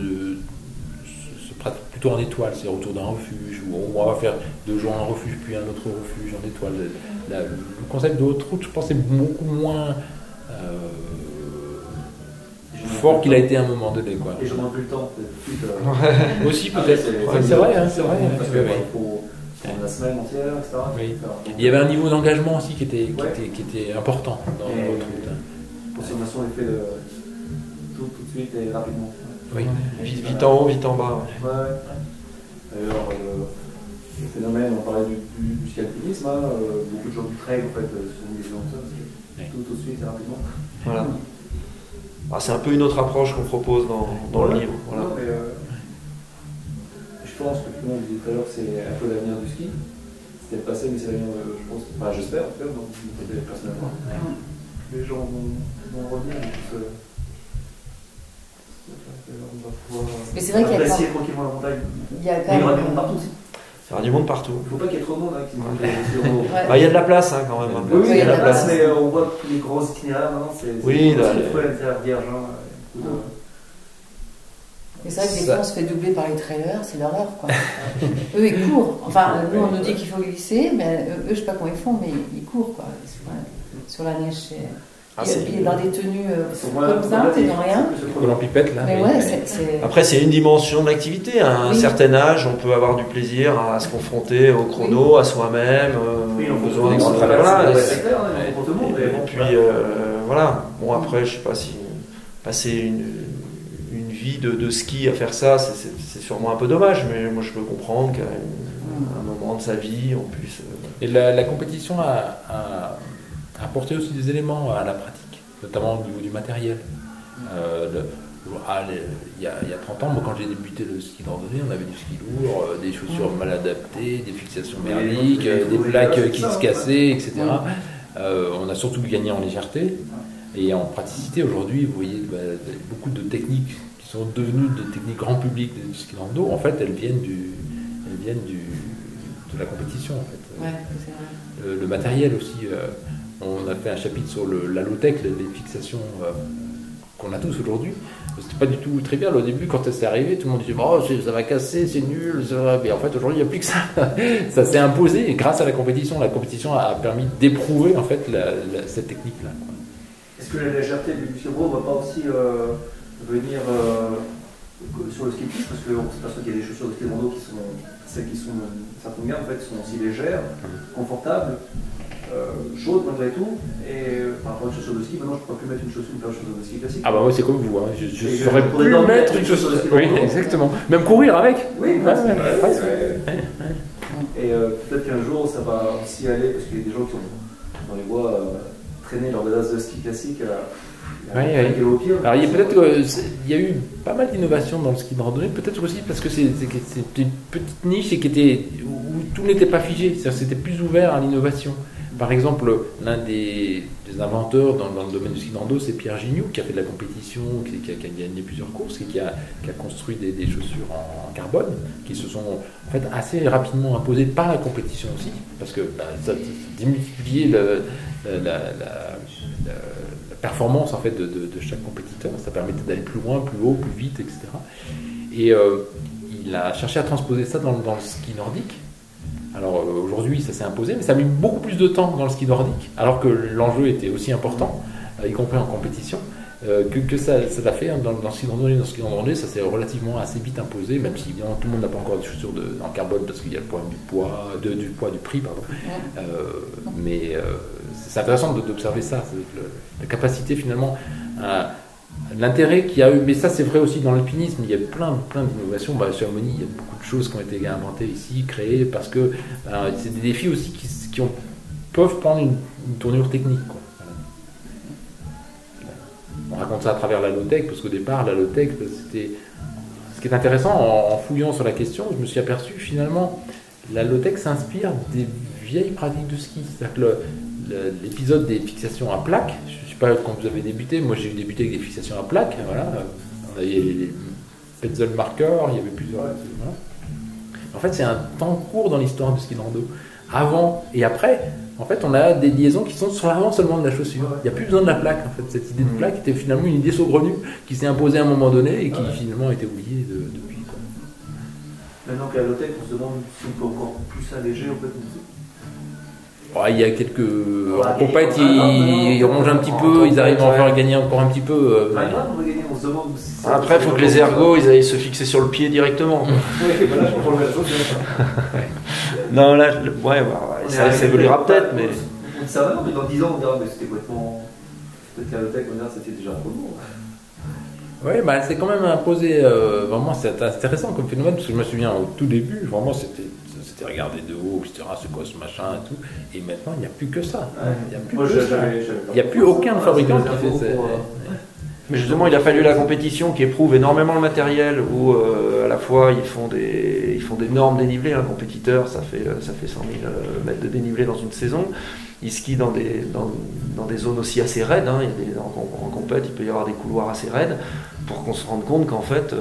se pratique plutôt en étoile, c'est autour d'un refuge, où on va faire 2 jours un refuge, puis un autre refuge en étoile. Le concept de haute route, je pense, est beaucoup moins fort qu'il a été à un moment donné. Quoi. Et je n'ai plus le temps, peut-être. Aussi, peut-être. C'est vrai, hein, c'est vrai. Parce qu'il faut prendre la semaine entière, etc. Oui. Il y avait un niveau d'engagement aussi qui était important dans la haute route. La consommation est faite tout de suite et rapidement. Oui. Vite en haut, vite en bas. Ouais. D'ailleurs, le phénomène, on parlait du ski alpinisme, beaucoup de gens du trail en fait sont mis dans ça, tout de suite et rapidement. Voilà. Ah, c'est un peu une autre approche qu'on propose dans le livre. Voilà. Non, mais, je pense que tout le monde disait tout à l'heure que c'est un peu l'avenir du ski. C'était le passé, mais c'est l'avenir, je pense. Enfin, j'espère en tout cas, donc personnellement. Les gens vont revenir. Mais c'est vrai qu'il y a apprécier tranquillement la montagne. Il y a quand Il y aura même. du monde partout aussi. Il y aura du monde partout. Il ne faut pas qu'il y ait trop de monde qui monte Ouais. Bah, il y a de la place quand même. Oui, Oui, il y a de la place, place. mais on voit que tous les gros itinéraires maintenant, c'est Oui, là, il faut l'intérieur vierge. Mais c'est vrai que des fois on se fait doubler par les trailers, c'est l'horreur quoi. Eux ils courent. Enfin, nous on nous dit qu'il faut glisser, mais eux je sais pas comment ils font, mais ils courent quoi. Sur la neige. Il est dans des tenues comme ça, t'es dans rien. Collant pipette là. Mais ouais, c'est. Après, c'est une dimension de l'activité. À un certain âge, on peut avoir du plaisir à se confronter au chrono, à soi-même, aux besoins des grands de traversées. voilà. C'est clair, pour tout le monde. Et puis, voilà. Bon, après, je sais pas si passer une vie de ski à faire ça, c'est sûrement un peu dommage, mais moi, je peux comprendre qu'à un moment de sa vie, on puisse. Et la compétition a apporté aussi des éléments à la pratique, notamment au niveau du matériel. Il y a 30 ans, moi, quand j'ai débuté le ski de randonnée, on avait du ski lourd, des chaussures mal adaptées, des fixations merdiques, des plaques qui se cassaient, etc. On a surtout gagné en légèreté et en praticité. Aujourd'hui, vous voyez beaucoup de techniques qui sont devenues des techniques grand public du ski de rando. En fait, elles viennent de la compétition. En fait. Ouais, c'est vrai. Le matériel aussi. On a fait un chapitre sur la low-tech, les fixations qu'on a tous aujourd'hui. C'était pas du tout trivial au début quand c'est arrivé. Tout le monde disait oh, ça va casser, c'est nul. Mais en fait aujourd'hui il n'y a plus que ça. Ça s'est imposé et grâce à la compétition a permis d'éprouver en fait cette technique-là. Est-ce que la légèreté du ski ne va pas aussi venir sur le ski de piste parce qu'on s'aperçoit qu'il y a des chaussures de ski de rando qui sont celles qui sont certaines gammes en fait sont aussi légères, confortables. Chaude malgré tout, et par rapport à une chaussure de ski, maintenant je ne peux plus mettre une chaussure de ski classique. Ah bah moi c'est comme vous, hein. je Et saurais plus mettre une chaussure de ski. Oui, exactement. Même courir avec. Oui, ouais. Et peut-être qu'un jour ça va aussi aller, parce qu'il y a des gens qui ont dans les bois traîné leur bedasse de ski classique. Au pire, alors il y a eu pas mal d'innovations dans le ski de randonnée, peut-être aussi parce que c'était une petite niche et où tout n'était pas figé, c'est-à-dire c'était plus ouvert à l'innovation. Par exemple, l'un des inventeurs dans le domaine du ski de rando, c'est Pierre Gignoux, qui a fait de la compétition, qui a gagné plusieurs courses et qui a construit des chaussures en carbone, qui se sont en fait assez rapidement imposées par la compétition aussi, parce que ça démultipliait la performance en fait de chaque compétiteur, ça permettait d'aller plus loin, plus haut, plus vite, etc. Et il a cherché à transposer ça dans le ski nordique. Alors aujourd'hui ça s'est imposé, mais ça a mis beaucoup plus de temps dans le ski nordique, alors que l'enjeu était aussi important, y compris en compétition, que ça l'a fait dans le ski de randonnée. Dans le ski de randonnée, ça s'est relativement assez vite imposé, même si évidemment tout le monde n'a pas encore des chaussures en carbone parce qu'il y a le problème du prix, pardon. Mais c'est intéressant d'observer ça, la capacité finalement l'intérêt qu'il y a eu, mais ça c'est vrai aussi dans l'alpinisme, il y a plein d'innovations. Sur Chamonix, il y a beaucoup de choses qui ont été inventées ici, créées, parce que c'est des défis aussi qui peuvent prendre une tournure technique, quoi. Voilà. On raconte ça à travers la low-tech, parce qu'au départ, la low-tech, c'était... Ce qui est intéressant, en fouillant sur la question, je me suis aperçu finalement, la low-tech s'inspire des vieilles pratiques de ski. C'est-à-dire que l'épisode des fixations à plaques, je ne sais pas quand vous avez débuté, moi j'ai débuté avec des fixations à plaques, voilà. On avait les Petzl marqueurs, il y avait plusieurs. Voilà. En fait, c'est un temps court dans l'histoire du ski de rando. Avant et après, En fait, on a des liaisons qui sont vraiment seulement de la chaussure. Il n'y a plus besoin de la plaque. En fait, cette idée de plaque était finalement une idée saugrenue qui s'est imposée à un moment donné et qui finalement a été oubliée depuis. Quoi. Maintenant qu'à la low-tech, on se demande si on peut encore plus alléger en fait. Il y a quelques. En compète, ils rongent un petit peu, ils arrivent à en faire gagner encore un petit peu. Après, il faut que les ergots ils aillent se fixer sur le pied directement. Oui, voilà, je comprends la chose. Non, là, ça évoluera peut-être, mais. On ça va, mais dans 10 ans, on dira, mais c'était complètement. Peut-être qu'à la low-tech, on dira, c'était déjà trop lourd. Oui, c'est quand même imposé. Vraiment, c'est intéressant comme phénomène, parce que je me souviens au tout début, vraiment, c'était regardé de haut, etc. C'est quoi ce machin et tout. Et maintenant, il n'y a plus que ça. Il n'y a plus aucun fabricant qui fait ça. Mais justement, il a fallu la compétition qui éprouve énormément le matériel, où à la fois ils font des normes dénivelées. Un compétiteur, ça fait 100 000 mètres de dénivelé dans une saison. Ils skient dans des zones aussi assez raides. Hein. En compète, il peut y avoir des couloirs assez raides, pour qu'on se rende compte qu'en fait,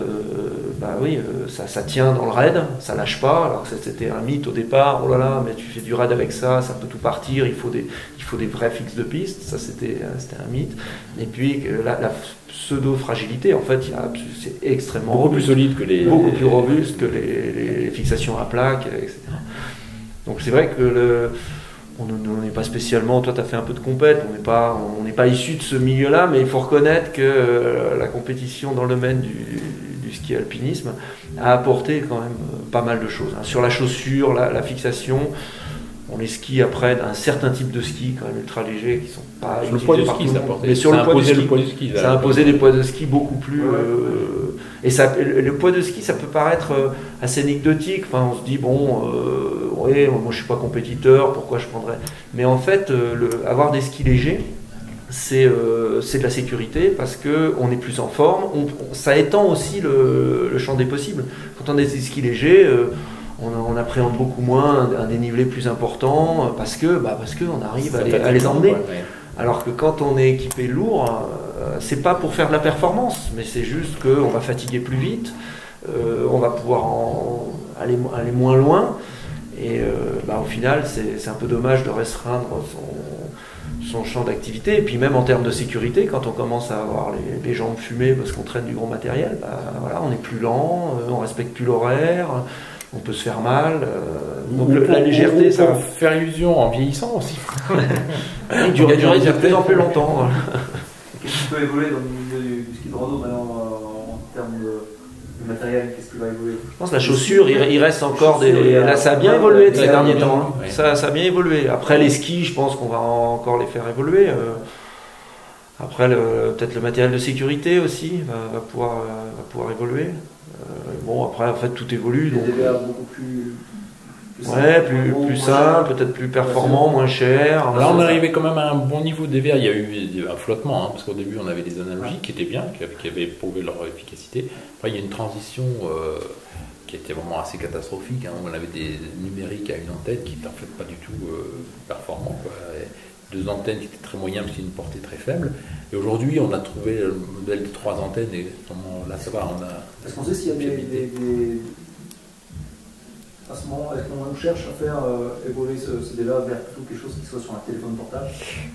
ça tient dans le raid, ça lâche pas. Alors que c'était un mythe au départ. Oh là là, mais tu fais du raid avec ça peut tout partir. Il faut des vrais fixes de piste. Ça, c'était un mythe. Et puis la pseudo-fragilité, en fait, c'est extrêmement beaucoup plus solide que beaucoup plus robuste que les fixations à plaque, etc. Donc c'est vrai que on n'est pas spécialement, toi tu as fait un peu de compète, on n'est pas issu de ce milieu-là, mais il faut reconnaître que la compétition dans le domaine du ski alpinisme a apporté quand même pas mal de choses. Sur la chaussure, la fixation, on les skis après d'un certain type de ski quand même ultra légers qui sont pas sur le poids du ski, ça apporté. Mais sur le poids du ski, ça a imposé des poids de ski beaucoup plus et ça, le poids de ski, ça peut paraître assez anecdotique. Enfin, on se dit bon, moi je suis pas compétiteur, pourquoi je prendrais. Mais en fait, avoir des skis légers, c'est de la sécurité parce que on est plus en forme. Ça étend aussi le champ des possibles. Quand on a des skis légers, on appréhende beaucoup moins un dénivelé plus important parce que on arrive à les emmener. Alors que quand on est équipé lourd, c'est pas pour faire de la performance, mais c'est juste qu'on va fatiguer plus vite, on va pouvoir aller moins loin, et au final c'est un peu dommage de restreindre son champ d'activité. Et puis même en termes de sécurité, quand on commence à avoir les jambes fumées parce qu'on traîne du gros matériel, on est plus lent, on respecte plus l'horaire. On peut se faire mal. Donc la légèreté, ça peut faire illusion en vieillissant aussi. Il dure de plus en plus longtemps. Qu'est-ce qui peut évoluer dans le milieu du ski de rando maintenant en termes de matériel? Qu'est-ce qui va évoluer? Je pense que la chaussure, il reste encore là, ça a bien évolué ces derniers temps. Hein. Ça a bien évolué. Après les skis, je pense qu'on va encore les faire évoluer. Après, peut-être le matériel de sécurité aussi va pouvoir évoluer. Après, en fait, tout évolue. Des DVA beaucoup plus simple, peut-être plus performant, moins cher. Là, on est arrivé quand même à un bon niveau de DVA. Il y a eu un flottement, parce qu'au début, on avait des analogiques qui étaient bien, qui avaient prouvé leur efficacité. Après, il y a une transition qui était vraiment assez catastrophique. On avait des numériques à une antenne qui n'étaient en fait pas du tout performants. Deux antennes qui étaient très moyennes, mais qui avaient une portée très faible. Et aujourd'hui, on a trouvé le modèle de 3 antennes, et vraiment, là, ça va. Est-ce qu'on sait s'il y a à ce moment, est-ce qu'on cherche à faire évoluer ce débat vers plutôt quelque chose qui soit sur un téléphone portable?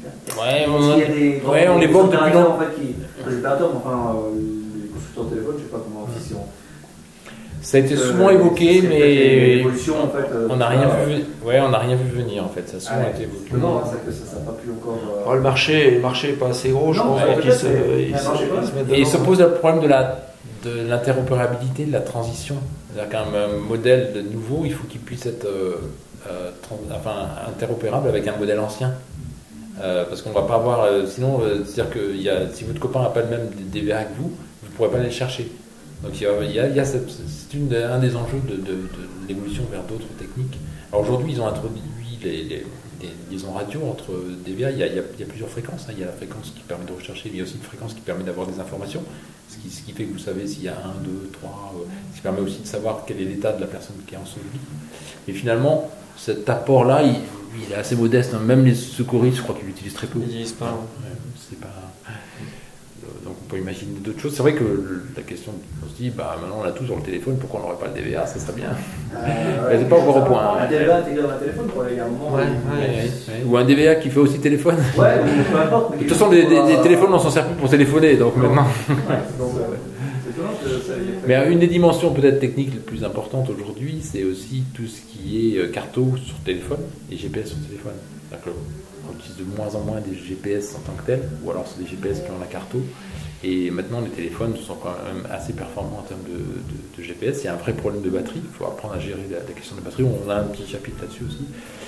On l'évoque depuis longtemps. En fait, les opérateurs, les consultants de téléphone, je ne sais pas comment si on... Ça a été souvent évoqué, mais on n'a rien vu. On n'a rien vu venir en fait. Ça a souvent été évoqué. Non, ça n'a pas pu encore. Le marché n'est pas assez gros, je pense. Et il se pose le problème de l'interopérabilité, de la transition. C'est-à-dire qu'un modèle de nouveau, il faut qu'il puisse être interopérable avec un modèle ancien. Parce qu'on ne va pas avoir. Sinon, c'est-à-dire que si votre copain n'a pas le même DVA que vous ne pourrez pas aller le chercher. Donc c'est un des enjeux de l'évolution vers d'autres techniques. Alors aujourd'hui, ils ont introduit les liaisons radio entre DVA. Il y a plusieurs fréquences. Il y a la fréquence qui permet de rechercher, mais il y a aussi une fréquence qui permet d'avoir des informations. Ce qui fait que vous savez s'il y a 1, 2, 3, ce qui permet aussi de savoir quel est l'état de la personne qui est ensevelie. Et finalement, cet apport-là, il est assez modeste. Même les secouristes, je crois qu'ils l'utilisent très peu. Ils n'utilisent pas. C'est pas... Donc on peut imaginer d'autres choses. C'est vrai que la question, on se dit, maintenant on a tout sur le téléphone, pourquoi on n'aurait pas le DVA, ça serait bien. Mais c'est pas encore au point. Un DVA intégré dans un téléphone, il y a un moment. Ou un DVA qui fait aussi téléphone. Ouais, peu importe. De toute façon, des téléphones, on s'en sert plus pour téléphoner, donc maintenant. C'est étonnant que ça ait fait. Mais une des dimensions peut-être techniques les plus importantes aujourd'hui, c'est aussi tout ce qui est carto sur téléphone et GPS sur téléphone. C'est-à-dire qu'on utilise de moins en moins des GPS en tant que tels, ou alors c'est des GPS qui ont la carto. Et maintenant, les téléphones sont quand même assez performants en termes de GPS. Il y a un vrai problème de batterie. Il faut apprendre à gérer la question de batterie. On a un petit chapitre là-dessus aussi.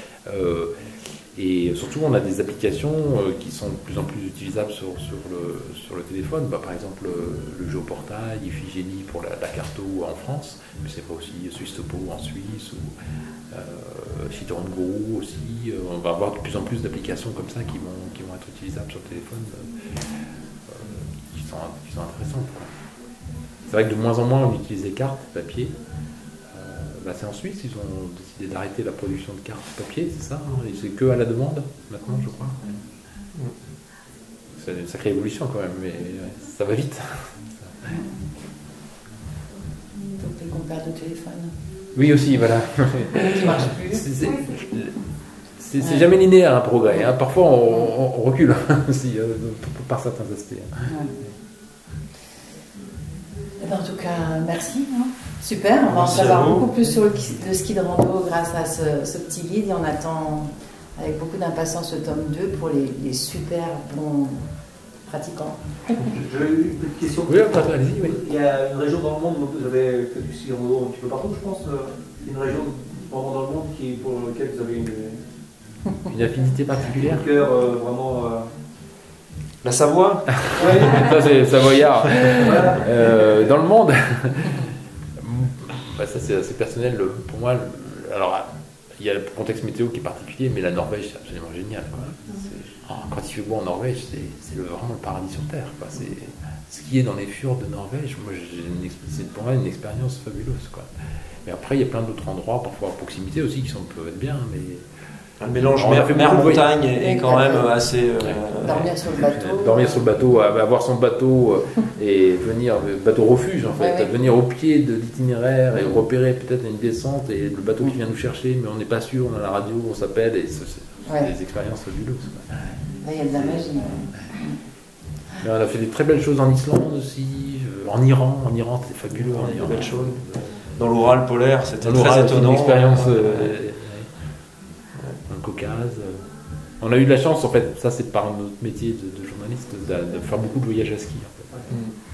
Et surtout, on a des applications qui sont de plus en plus utilisables sur le téléphone. Par exemple, le géoportail, Iphigénie pour la carto en France, mais c'est pas aussi Swisstopo en Suisse, ou Citroën Guru aussi. On va avoir de plus en plus d'applications comme ça qui vont être utilisables sur le téléphone, qui sont intéressantes, quoi. C'est vrai que de moins en moins on utilise des cartes papier. C'est en Suisse, ils ont décidé d'arrêter la production de cartes papier, c'est ça, hein, et c'est que à la demande maintenant, je crois. C'est une sacrée évolution quand même, mais ça va vite. Donc les compères de téléphone. Oui aussi, voilà. Qui marche plus. C'est jamais linéaire un progrès, hein. Parfois on recule aussi, par certains aspects. Ouais. En tout cas, merci. Hein. Super, on va en savoir beaucoup plus sur le ski de rando grâce à ce petit guide et on attend avec beaucoup d'impatience le tome 2 pour les super bons pratiquants. J'avais une petite question. Oui, allez-y, oui. Il y a une région dans le monde où vous avez fait du ski de rando un petit peu partout, je pense. Une région vraiment dans le monde pour laquelle vous avez une affinité particulière. Un cœur vraiment. La Savoie. Ça c'est savoyard. Dans le monde. Ça c'est assez personnel pour moi. Alors il y a le contexte météo qui est particulier, mais la Norvège c'est absolument génial, quoi. Quand il fait beau en Norvège, c'est vraiment le paradis sur terre, quoi. Skier dans les fjords de Norvège, moi c'est pour moi une expérience fabuleuse, quoi. Mais après il y a plein d'autres endroits, parfois à proximité aussi, qui peuvent être bien, mais le mélange mer-montagne est quand même assez... Dormir sur le bateau. Dormir sur le bateau, avoir son bateau et venir, bateau refuge en fait, venir au pied de l'itinéraire et repérer peut-être une descente et le bateau qui vient nous chercher, mais on n'est pas sûr, on a la radio, on s'appelle, et c'est des expériences fabuleuses. Là, il y a de la magie. Mais on a fait des très belles choses en Islande aussi, en Iran c'était fabuleux. Il y a des belles choses. Dans l'Oural polaire, c'était très étonnant. Une expérience... Caucase. On a eu de la chance, en fait, ça c'est par notre métier de journaliste, de faire beaucoup de voyages à ski. En fait.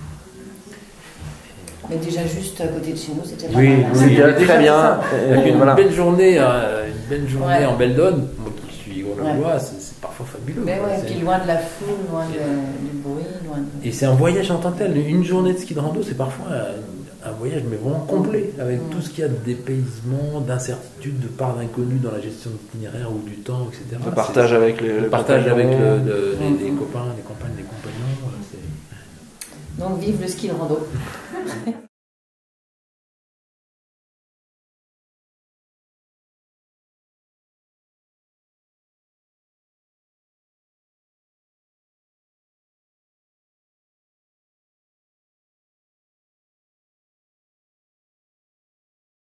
Mais déjà juste à côté de chez nous, c'était très bien. Une belle journée en belle donne, moi qui suis grenoblois, c'est parfois fabuleux. Mais puis loin de la foule, loin du bruit, loin de... Et c'est un voyage en tant que tel. Une journée de ski de rando, c'est parfois un voyage mais vraiment complet, avec tout ce qu'il y a de dépaysement, d'incertitude, de part d'inconnu dans la gestion de l'itinéraire ou du temps, etc. Le partage avec les copains, les compagnes, les compagnons. Donc vive le ski de rando.